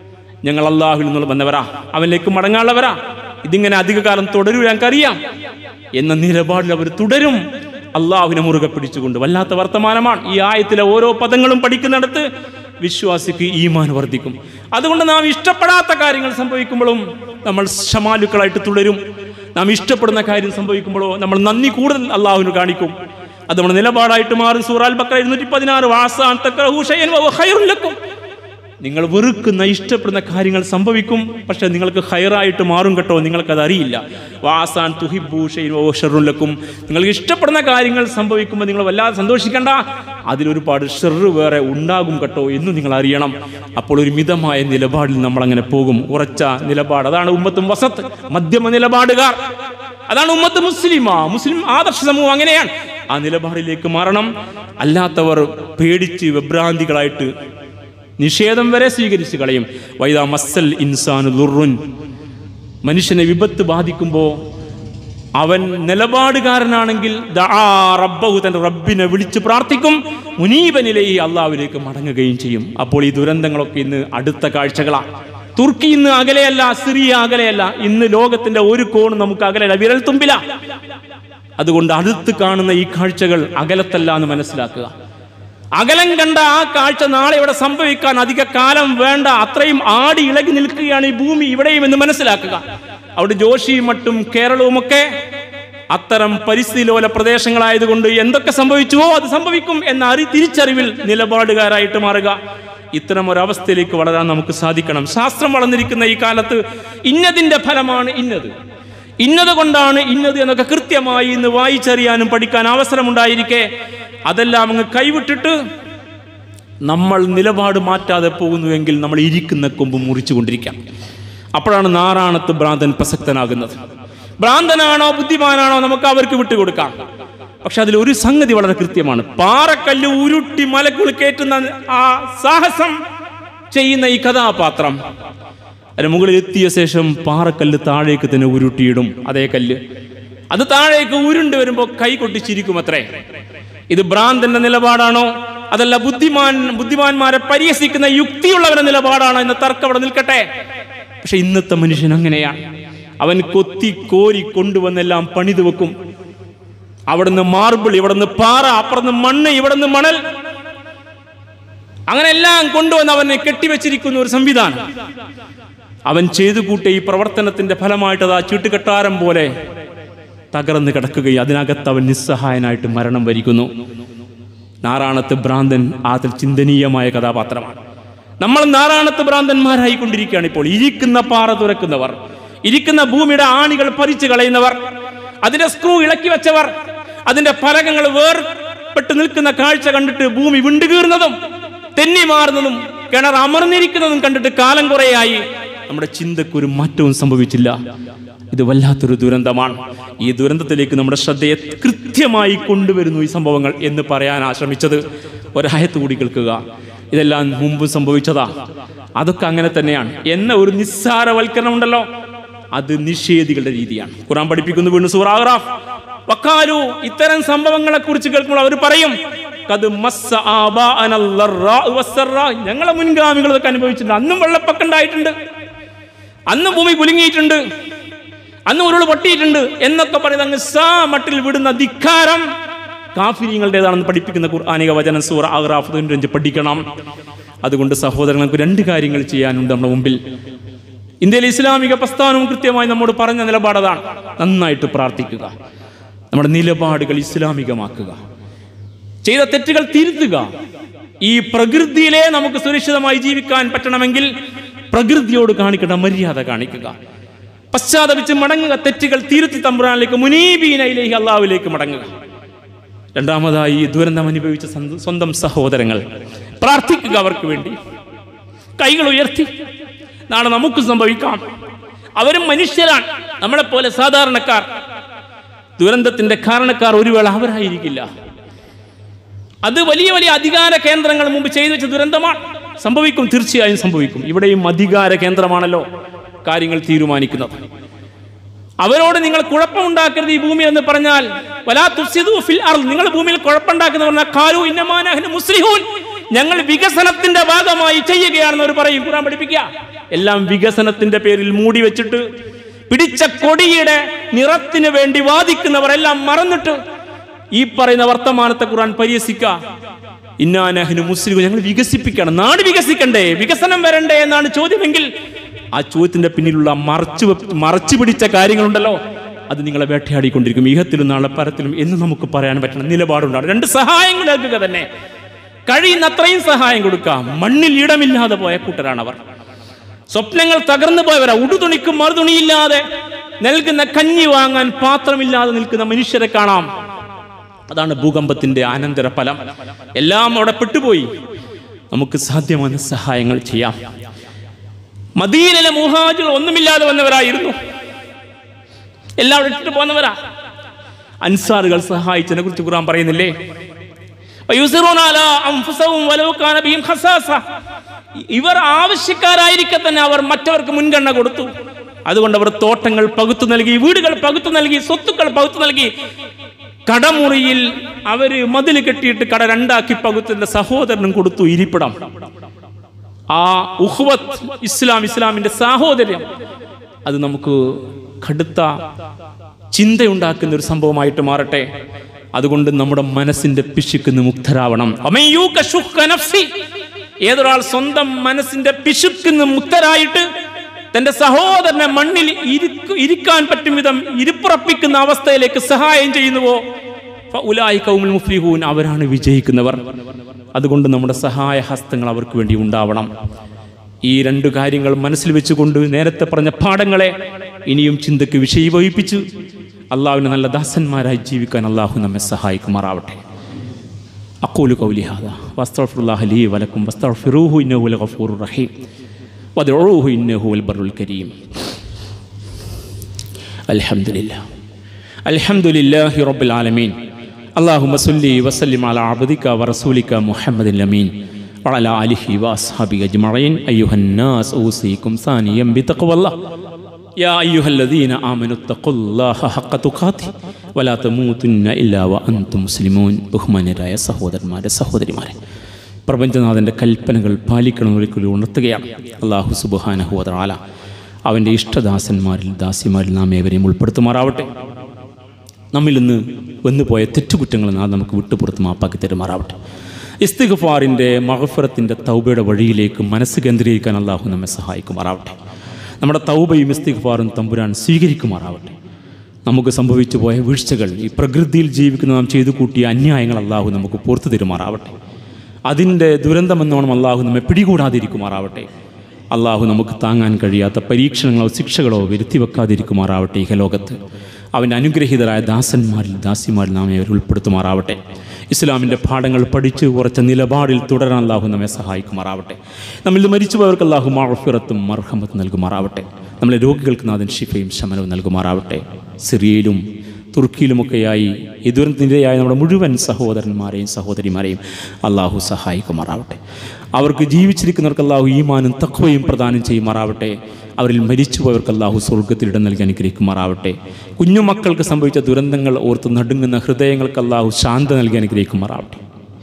ഞങ്ങൾ അള്ളാഹുവിൽ നിന്നുള്ള വന്നവരാ, അവനിലേക്ക് മടങ്ങാനുള്ളവരാ, ഇതിങ്ങനെ അധികകാലം തുടരും, ഞങ്ങൾക്കറിയാം എന്ന നിലപാടിൽ അവർ തുടരും, അള്ളാഹുവിനെ മുറുകെ പിടിച്ചുകൊണ്ട്. വല്ലാത്ത വർത്തമാനമാണ്. ഈ ആയത്തിലെ ഓരോ പദങ്ങളും പഠിക്കുന്നിടത്ത് വിശ്വാസിക്ക് ഈമാൻ വർദ്ധിക്കും. അതുകൊണ്ട് നാം ഇഷ്ടപ്പെടാത്ത കാര്യങ്ങൾ സംഭവിക്കുമ്പോഴും നമ്മൾ ശമാലുക്കളായിട്ട് തുടരും. നാം ഇഷ്ടപ്പെടുന്ന കാര്യം സംഭവിക്കുമ്പോഴോ നമ്മൾ നന്ദി കൂടുതൽ അള്ളാഹുവിന് കാണിക്കും. അത് നമ്മുടെ നിലപാടായിട്ട് മാറും. സൂറ അൽ ബഖറ 216 വഅസാൻ തക്റഹു ഷൈഅൻ വഹുവ ഖൈറുൻ ലക്കും. നിങ്ങൾ വെറുക്കുന്ന ഇഷ്ടപ്പെടുന്ന കാര്യങ്ങൾ സംഭവിക്കും, പക്ഷെ നിങ്ങൾക്ക് ഖൈറായിട്ട് മാറും കേട്ടോ, നിങ്ങൾക്കത് അറിയില്ല. വഅസാൻ തുഹിബ്ബു ഷൈഅൻ വഹുവ ശർറുൻ ലക്കും. നിങ്ങൾക്ക് ഇഷ്ടപ്പെടുന്ന കാര്യങ്ങൾ സംഭവിക്കുമ്പോൾ നിങ്ങൾ വല്ലാതെ സന്തോഷിക്കേണ്ട, അതിലൊരുപാട് ഷർറ് വേറെ ഉണ്ടാകും കേട്ടോ എന്ന് നിങ്ങൾ അറിയണം. അപ്പോൾ ഒരു മിതമായ നിലപാടിൽ നമ്മളങ്ങനെ പോകും. ഉറച്ച നിലപാട്, അതാണ് ഉമ്മത്തും വസത്ത്, മധ്യമ നിലപാടുകാർ, അതാണ് ഉമ്മത്ത് മുസ്ലിം ആദർശ സമൂഹം. അങ്ങനെയാണ്. ആ നിലപാടിലേക്ക് മാറണം. അല്ലാത്തവർ പേടിച്ച് വിഭ്രാന്തികളായിട്ട് നിഷേധം വരെ സ്വീകരിച്ച് കളയും. വൈദാ മസ്സൽ ഇൻസാനു ദുർറുൻ, മനുഷ്യനെ വിപത്ത് ബാധിക്കുമ്പോൾ അവൻ നിലപാടുകാരനാണെങ്കിൽ ദആ റബ്ബഹു, തന്റെ റബ്ബിനെ വിളിച്ച് പ്രാർത്ഥിക്കും. മുനീബനിലൈഹി, അള്ളാഹുവിലേക്ക് മടങ്ങുകയും ചെയ്യും. അപ്പോൾ ഈ ദുരന്തങ്ങളൊക്കെ ഇന്ന് അടുത്ത കാഴ്ചകളാണ്. തുർക്കി ഇന്ന് അകലെയല്ല, സിറിയ അകലെയല്ല, ഇന്ന് ലോകത്തിന്റെ ഒരു കോണും നമുക്ക് അകലെയല്ല, വിരൽ തുമ്പില. അതുകൊണ്ട് അടുത്ത് കാണുന്ന ഈ കാഴ്ചകൾ അകലത്തല്ല എന്ന് മനസ്സിലാക്കുക. അകലം കണ്ട ആ കാഴ്ച നാളെ ഇവിടെ സംഭവിക്കാൻ അധിക കാലം വേണ്ട, അത്രയും ആടി ഇളകി നിൽക്കുകയാണ് ഈ ഭൂമി ഇവിടെയും എന്ന് മനസ്സിലാക്കുക. അവിടെ ജോഷിയും മറ്റും കേരളവുമൊക്കെ അത്തരം പരിസ്ഥിതി ലോല പ്രദേശങ്ങളായതുകൊണ്ട് എന്തൊക്കെ സംഭവിച്ചുവോ അത് സംഭവിക്കും എന്ന തിരിച്ചറിവിൽ നിലപാടുകാരായിട്ട് മാറുക. ഇത്തരം ഒരവസ്ഥയിലേക്ക് വളരാൻ നമുക്ക് സാധിക്കണം. ശാസ്ത്രം വളർന്നിരിക്കുന്ന ഈ കാലത്ത് ഇന്നതിൻ്റെ ഫലമാണ് ഇന്നത് കൊണ്ടാണ് ഇന്നത് എന്നൊക്കെ കൃത്യമായി ഇന്ന് വായിച്ചറിയാനും പഠിക്കാൻ അവസരമുണ്ടായിരിക്കെ അതെല്ലാം അങ്ങ് കൈവിട്ടിട്ട് നമ്മൾ നിലപാട് മാറ്റാതെ പോകുന്നുവെങ്കിൽ നമ്മൾ ഇരിക്കുന്ന കൊമ്പ് മുറിച്ചു കൊണ്ടിരിക്കാം. അപ്പോഴാണ് നാറാണത്ത് ഭ്രാന്തൻ പ്രസക്തനാകുന്നത്. ഭ്രാന്തനാണോ ബുദ്ധിമാനാണോ നമുക്ക് അവർക്ക് വിട്ടുകൊടുക്കാം. പക്ഷെ അതിലൊരു സംഗതി വളരെ കൃത്യമാണ്. പാറക്കല്ല് ഉരുട്ടി മലക്കുകൾ കയറ്റുന്ന ആ സാഹസം ചെയ്യുന്ന ഈ കഥാപാത്രം അതിന് മുകളിൽ എത്തിയ ശേഷം പാറക്കല്ല് താഴേക്ക് തന്നെ ഉരുട്ടിയിടും. അതേ കല്ല് അത് താഴേക്ക് ഉരുണ്ട് വരുമ്പോൾ കൈ കൊട്ടിച്ചിരിക്കും അത്രേ. ഇത് ഭ്രാന്തന്റെ നിലപാടാണോ അതല്ല ബുദ്ധിമാന്മാരെ പരിഹസിക്കുന്ന യുക്തിയുള്ളവരുടെ നിലപാടാണോ എന്ന തർക്കം അവിടെ നിൽക്കട്ടെ. പക്ഷെ ഇന്നത്തെ മനുഷ്യൻ അങ്ങനെയാണ്. അവൻ കൊത്തി കോരി കൊണ്ടുവന്നെല്ലാം പണിത് വെക്കും. അവിടുന്ന് മാർബിൾ, ഇവിടുന്ന് പാറ, അപ്പുറന്ന് മണ്ണ്, ഇവിടുന്ന് മണൽ, അങ്ങനെ എല്ലാം കൊണ്ടുവന്ന് അവനെ കെട്ടിവെച്ചിരിക്കുന്ന ഒരു സംവിധാനം. അവൻ ചെയ്തു കൂട്ടിയ ഈ പ്രവർത്തനത്തിന്റെ ഫലമായിട്ട് അത് ആ ചീട്ടുകെട്ടാരം പോലെ തകർന്ന് കിടക്കുകയും അതിനകത്ത് അവൻ നിസ്സഹായനായിട്ട് മരണം വരിക്കുന്നു. നാറാണത്ത് ഭ്രാന്തൻ അതിൽ ചിന്തനീയമായ കഥാപാത്രമാണ്. നമ്മൾ നാറാണത്ത് ഭ്രാന്തന്മാരായിക്കൊണ്ടിരിക്കുകയാണ് ഇപ്പോൾ. ഇരിക്കുന്ന പാറ തുറക്കുന്നവർ, ഇരിക്കുന്ന ഭൂമിയുടെ ആണികൾ പറിച്ചു കളയുന്നവർ, അതിന്റെ സ്ക്രൂ ഇളക്കി വെച്ചവർ, അതിന്റെ ഫലകങ്ങൾ വേർപെട്ട് നിൽക്കുന്ന കാഴ്ച കണ്ടിട്ട് ഭൂമി വിണ്ടുകീറുന്നതും തെന്നി മാറുന്നതും കിണർ അമർന്നിരിക്കുന്നതും കണ്ടിട്ട് കാലം കുറേയായി നമ്മുടെ ചിന്തക്കൊരു മാറ്റവും സംഭവിച്ചില്ല. ഇത് വല്ലാത്തൊരു ദുരന്തമാണ്. ഈ ദുരന്തത്തിലേക്ക് നമ്മുടെ ശ്രദ്ധയെ കൃത്യമായി കൊണ്ടുവരുന്നു ഈ സംഭവങ്ങൾ എന്ന് പറയാൻ ശ്രമിച്ചത്. ഒരായത്ത് കൂടി കേൾക്കുക. ഇതെല്ലാം മുമ്പ് സംഭവിച്ചതാ, അതൊക്കെ അങ്ങനെ തന്നെയാണ് എന്ന ഒരു നിസ്സാരവൽക്കരണം ഉണ്ടല്ലോ, അത് നിഷേധികളുടെ രീതിയാണ്. ഖുർആൻ പഠിപ്പിക്കുന്നു വീണ്ടും സൂറ അഅ്റാഫ്, വഖാലു, ഇത്തരം സംഭവങ്ങളെ കുറിച്ച് കേൾക്കുമ്പോൾ അവർ പറയും, ഖദ് മസ്സ ആബാഅനൽ ളറാഉ വസ്സറാ, ഞങ്ങളെ മുൻഗാമികൾ ഇതൊക്കെ അനുഭവിച്ചിട്ടുണ്ട്. അന്നും വെള്ളപ്പൊക്കം ഉണ്ടായിട്ടുണ്ട്, അന്ന് ഭൂമി കുലുങ്ങിയിട്ടുണ്ട്, അന്ന് ഉരുൾ പൊട്ടിയിട്ടുണ്ട് എന്നൊക്കെ പറയുന്നത് അങ്ങ് മട്ടിൽ വിടുന്ന ധിക്കാരം കാഫിരീങ്ങളുടേതാണെന്ന് പഠിപ്പിക്കുന്ന ഖുർആനിക വചനം സൂറ അഅ്റാഫ് 95 പഠിക്കണം. അതുകൊണ്ട് സഹോദരങ്ങൾക്ക് രണ്ട് കാര്യങ്ങൾ ചെയ്യാനുണ്ട് നമ്മുടെ മുമ്പിൽ. ഇന്ത്യയിലെ ഇസ്ലാമിക പ്രസ്ഥാനവും കൃത്യമായി നമ്മോട് പറഞ്ഞ നിലപാടതാണ്. നന്നായിട്ട് പ്രാർത്ഥിക്കുക, നമ്മുടെ നിലപാടുകൾ ഇസ്ലാമികമാക്കുക, ചെയ്ത തെറ്റുകൾ തിരുത്തുക. ഈ പ്രകൃതിയിലെ നമുക്ക് സുരക്ഷിതമായി ജീവിക്കാൻ പറ്റണമെങ്കിൽ പ്രകൃതിയോട് കാണിക്കേണ്ട മര്യാദ കാണിക്കുക, പശ്ചാത്തപിച്ച് മടങ്ങുക, തെറ്റുകൾ തിരുത്തി തമ്പുരാനിലേക്ക് മുനീബീന ഇലൈഹി, അല്ലാഹുവിലേക്ക് മടങ്ങുക. രണ്ടാമതായി ദുരന്തം അനുഭവിച്ച സ്വന്തം സഹോദരങ്ങൾ, പ്രാർത്ഥിക്കുക അവർക്ക് വേണ്ടി, കൈകൾ ഉയർത്തി. നാളെ നമുക്ക് സംഭവിക്കാം, അവരും മനുഷ്യരാണ്, നമ്മളെപ്പോലെ സാധാരണക്കാർ. ദുരന്തത്തിന്റെ കാരണക്കാർ ഒരു വേള അവരായിരിക്കില്ല. അത് വലിയ വലിയ അധികാര കേന്ദ്രങ്ങൾ മുമ്പ് ചെയ്തു വെച്ച ദുരന്തമാണ്. സംഭവിക്കും, തീർച്ചയായും സംഭവിക്കും. ഇവിടെയും അധികാര കേന്ദ്രമാണല്ലോ കാര്യങ്ങൾ തീരുമാനിക്കുന്നത്. അവരോട് നിങ്ങൾ കുഴപ്പമുണ്ടാക്കരുത് ഈ ഭൂമിയിൽ എന്ന് പറഞ്ഞാൽ, വലാ തുഫ്സിദൂ ഫിൽ അർദ്, നിങ്ങൾ ഭൂമിയിൽ കുഴപ്പമുണ്ടാക്കുന്ന പറഞ്ഞാൽ ഖാലൂ ഇന്നമാ നഹ്നു മുസ്ലിഹൂൻ, ഞങ്ങൾ വികസനത്തിന്റെ ഭാഗമായി ചെയ്യുകയാണെന്ന് അവർ പറയും. ഖുർആൻ പഠിപ്പിക്കുക, എല്ലാം വികസനത്തിന്റെ പേരിൽ മൂടി വെച്ചിട്ട് പിടിച്ച കൊടിയുടെ നിറത്തിന് വേണ്ടി വാദിക്കുന്നവരെല്ലാം മറന്നിട്ട് ഈ പറയുന്ന വർത്തമാനത്തെ ഖുർആൻ പരിഹസിക്കുക. ഇന്നാ നഹ്നു മുസ്ലിമൂൻ, ഞങ്ങൾ വികസിപ്പിക്കണം, നാട് വികസിക്കണ്ടേ, വികസനം വരണ്ടേ എന്നാണ് ചോദ്യമെങ്കിൽ ആ ചോദ്യത്തിന്റെ പിന്നിലുള്ള മറച്ചു പിടിച്ച കാര്യങ്ങളുണ്ടല്ലോ, അത് നിങ്ങളെ വേട്ടയാടിക്കൊണ്ടിരിക്കും ഇഹത്തിലും നാളെ പരത്തിലും എന്ന് നമുക്ക് പറയാൻ പറ്റണം നിലപാടുണ്ടാകും. രണ്ട് സഹായങ്ങൾ നൽകുക തന്നെ, കഴിയുന്ന അത്രയും സഹായം കൊടുക്കാം. മണ്ണിൽ ഇടമില്ലാതെ പോയ കൂട്ടരാണവർ, സ്വപ്നങ്ങൾ തകർന്നു പോയവരാ. ഉടുതുണിക്കും മറുതുണിയില്ലാതെ നൽകുന്ന കഞ്ഞി വാങ്ങാൻ പാത്രമില്ലാതെ നിൽക്കുന്ന മനുഷ്യരെ കാണാം. അതാണ് ഭൂകമ്പത്തിന്റെ അനന്തര ഫലം. എല്ലാം അവിടെ പെട്ടുപോയി. നമുക്ക് സാധ്യമായ സഹായങ്ങൾ ചെയ്യാം. മദീനയിലെ മുഹാജിർ ഒന്നുമില്ലാതെ വന്നവരായിരുന്നു, എല്ലാം ഇട്ടിട്ട് പോന്നവരാ. അൻസാറുകൾ സഹായിച്ചതിനെ കുറിച്ച് ഖുർആൻ പറയുന്നില്ലേ, ഇവർ ആവശ്യക്കാരായിരിക്കെ തന്നെ അവർ മറ്റവർക്ക് മുൻഗണന കൊടുത്തു. അതുകൊണ്ട് അവർ തോട്ടങ്ങൾ പകുത്തു നൽകി, വീടുകൾ പകുത്തു നൽകി, സ്വത്തുക്കൾ പകുത്തു നൽകി. കടമുറിയിൽ അവര് മതിൽ കെട്ടിയിട്ട് കട രണ്ടാക്കി പകുത്തിന്റെ സഹോദരനും കൊടുത്തു ഇരിപ്പിടം. ആ ഉഖ്വത്ത്, ഇസ്ലാമിന്റെ സാഹോദര്യം, അത് നമുക്ക് കടുത്ത ചിന്തയുണ്ടാക്കുന്ന ഒരു സംഭവമായിട്ട് മാറട്ടെ. അതുകൊണ്ട് നമ്മുടെ മനസ്സിന്റെ പിശുക്കിന് മുക്തരാവണം. ഏതൊരാൾ സ്വന്തം മനസ്സിന്റെ പിശുക്കിന് മുക്തരായിട്ട് തന്റെ സഹോദരനെ മണ്ണിൽ ഇരിക്കാൻ പറ്റും വിധം ഇരിപ്പുറപ്പിക്കുന്ന അവസ്ഥയിലേക്ക് സഹായം ചെയ്യുന്നുവോ ഫഉലൈക ഹുമുൽ മുഫ്ലിഹൂൻ, അവരാണ് വിജയിക്കുന്നവർ. അതുകൊണ്ട് നമ്മുടെ സഹായ ഹസ്തങ്ങൾ അവർക്ക് വേണ്ടി ഉണ്ടാവണം. ഈ രണ്ട് കാര്യങ്ങൾ മനസ്സിൽ വെച്ചുകൊണ്ട് നേരത്തെ പറഞ്ഞ പാഠങ്ങളെ ഇനിയും ചിന്തയ്ക്ക് വിഷയീഭവിപ്പിച്ച് അള്ളാഹുവിന് നല്ല ദാസന്മാരായി ജീവിക്കാൻ അള്ളാഹു നമ്മെ സഹായിക്കുമാറാവട്ടെ. അഖൂലു ഖൗലി ഹാദാ വസ്തഗ്ഫിറുല്ലാഹ ലീ വലക്കും വസ്തഗ്ഫിറൂഹു ഇന്നഹു ലഗഫൂറുർ റഹീം വദ്ഉഹു ഇന്നഹു വൽ ബർറുൽ കരീം. അൽഹംദുലില്ലാഹി റബ്ബിൽ ആലമീൻ. അല്ലാഹുമ്മ സ്വല്ലി വസല്ലിം അലാ അബ്ദിക വറസൂലിക മുഹമ്മദിൻ അമീൻ വഅലാ ആലിഹി വഅസ്ഹാബിഹി അജ്മഈൻ. അയ്യുഹന്നാസ് ഊസീകും സാനിയം ബിതഖ്വല്ലാഹ് യാ അയ്യുഹല്ലദീന ആമനു തഖുല്ലാഹ ഹഖ്ക തുഖാതിഹി വലാ തമൂതുന്ന ഇല്ലാ വഅൻതും മുസ്ലിമൂൻ. ബഹുമാന്യരായ സഹോദരന്മാരെ, സഹോദരിമാരെ, പ്രപഞ്ചനാഥൻ്റെ കൽപ്പനകൾ പാലിക്കണമെന്നൊരിക്കലും ഉണർത്തുകയാണ്. അല്ലാഹു സുബ്ഹാനഹു വ തആല അവൻ്റെ ഇഷ്ടദാസന്മാരിൽ ദാസിമാരിൽ നാം ഏവരെയും ഉൾപ്പെടുത്തുമാറാവട്ടെ. നമ്മിൽ നിന്ന് വന്നുപോയ തെറ്റുകുറ്റങ്ങൾ നാം നമുക്ക് വിട്ടുപുറത്ത് മാപ്പാക്കി തരുമാറാവട്ടെ. ഇസ്തിഗ്ഫാറിൻ്റെ മഗ്ഫിറത്തിൻ്റെ തൗബയുടെ വഴിയിലേക്ക് മനസ്സ് കേന്ദ്രീകരിക്കാൻ അല്ലാഹു നമ്മെ സഹായിക്കുമാറാവട്ടെ. നമ്മുടെ തൗബയും ഇസ്തിഗ്ഫാറും തമ്പുരാൻ സ്വീകരിക്കുമാറാവട്ടെ. നമുക്ക് സംഭവിച്ചു പോയ വീഴ്ചകൾ, ഈ പ്രകൃതിയിൽ ജീവിക്കുന്ന നാം ചെയ്തു കൂട്ടിയ അന്യായങ്ങൾ അല്ലാഹു നമുക്ക് പുറത്തു തരുമാറാവട്ടെ. അതിൻ്റെ ദുരന്തമെന്നോണം അല്ലാഹു നമ്മെ പിടികൂടാതിരിക്കുമാറാവട്ടെ. അല്ലാഹു നമുക്ക് താങ്ങാൻ കഴിയാത്ത പരീക്ഷണങ്ങളോ ശിക്ഷകളോ വരുത്തി വെക്കാതിരിക്കുമാറാവട്ടെ. ഇഹലോകത്ത് അവൻ്റെ അനുഗ്രഹീതരായ ദാസന്മാരിൽ ദാസിമാരിൽ നാം അവർ ഉൾപ്പെടുത്തുമാറാവട്ടെ. ഇസ്ലാമിൻ്റെ പാഠങ്ങൾ പഠിച്ച് ഉറച്ച നിലപാടിൽ തുടരാൻ അല്ലാഹു നമ്മെ സഹായിക്കുമാറാവട്ടെ. നമ്മിൽ മരിച്ചുപോയവർക്ക് അല്ലാഹു മഗ്ഫിറത്തും മർഹമത്തും നൽകുമാറാവട്ടെ. നമ്മളെ രോഗികൾക്ക് നാഥൻ ശിഫയും ശമനവും നൽകുമാറാവട്ടെ. സിറിയയിലും തുർക്കിയിലുമൊക്കെയായി ഈ ദുരന്തനിരയായ നമ്മുടെ മുഴുവൻ സഹോദരന്മാരെയും സഹോദരിമാരെയും അല്ലാഹു സഹായിക്കുമാറാവട്ടെ. അവർക്ക് ജീവിച്ചിരിക്കുന്നവർക്ക് അല്ലാഹു ഈമാനും തഖ്വയും പ്രദാനം ചെയ്യുമാറാവട്ടെ. അവരിൽ മരിച്ചുപോയവർക്ക് അല്ലാഹു സ്വർഗ്ഗത്തിൽ ഇടം നൽകി അനുഗ്രഹിക്കുമാറാവട്ടെ. കുഞ്ഞുമക്കൾക്ക് സംഭവിച്ച ദുരന്തങ്ങൾ ഓർത്ത് നടുങ്ങുന്ന ഹൃദയങ്ങൾക്ക് അല്ലാഹു ശാന്ത നൽകി അനുഗ്രഹിക്കുമാറാവട്ടെ.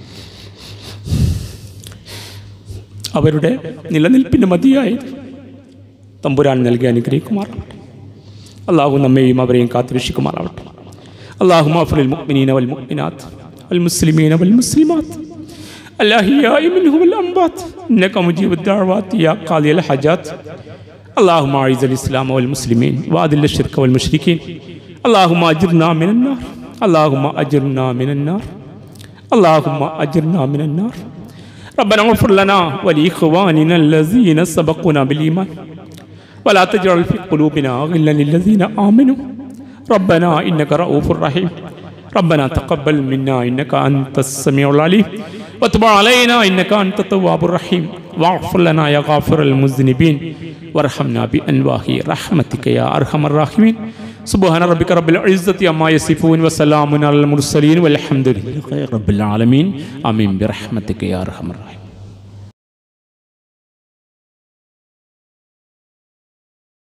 അവരുടെ നിലനിൽപ്പിന് മതിയായത് തമ്പുരാൻ നൽകി അനുഗ്രഹിക്കുമാറാവട്ടെ. അല്ലാഹു നമ്മെയും അവരെയും കാത്തുരക്ഷിക്കുമാറാവട്ടെ. اللهم اغفر للمؤمنين والمؤمنات والمسلمين والمسلمات الأحياء منهم والأموات إنك مجيب الدعوات يا قاضي الحاجات. اللهم أعز الإسلام والمسلمين وأذل الشرك والمشركين. اللهم أجرنا من النار. اللهم أجرنا من النار. اللهم أجرنا من النار. ربنا اغفر لنا ولإخواننا الذين سبقونا بالإيمان ولا تجعل في قلوبنا غلا للذين آمنوا ربنا إنك رؤوف رحيم. ربنا تقبل منا إنك أنت السميع العليم وتب علينا إنك أنت التواب الرحيم واغفر لنا يا غافر المذنبين وارحمنا بأنواع رحمتك يا أرحم الراحمين. سبحان ربك رب العزة عما يصفون وسلام على المرسلين والحمد لله رب العالمين. آمين برحمتك يا أرحم الراحمين.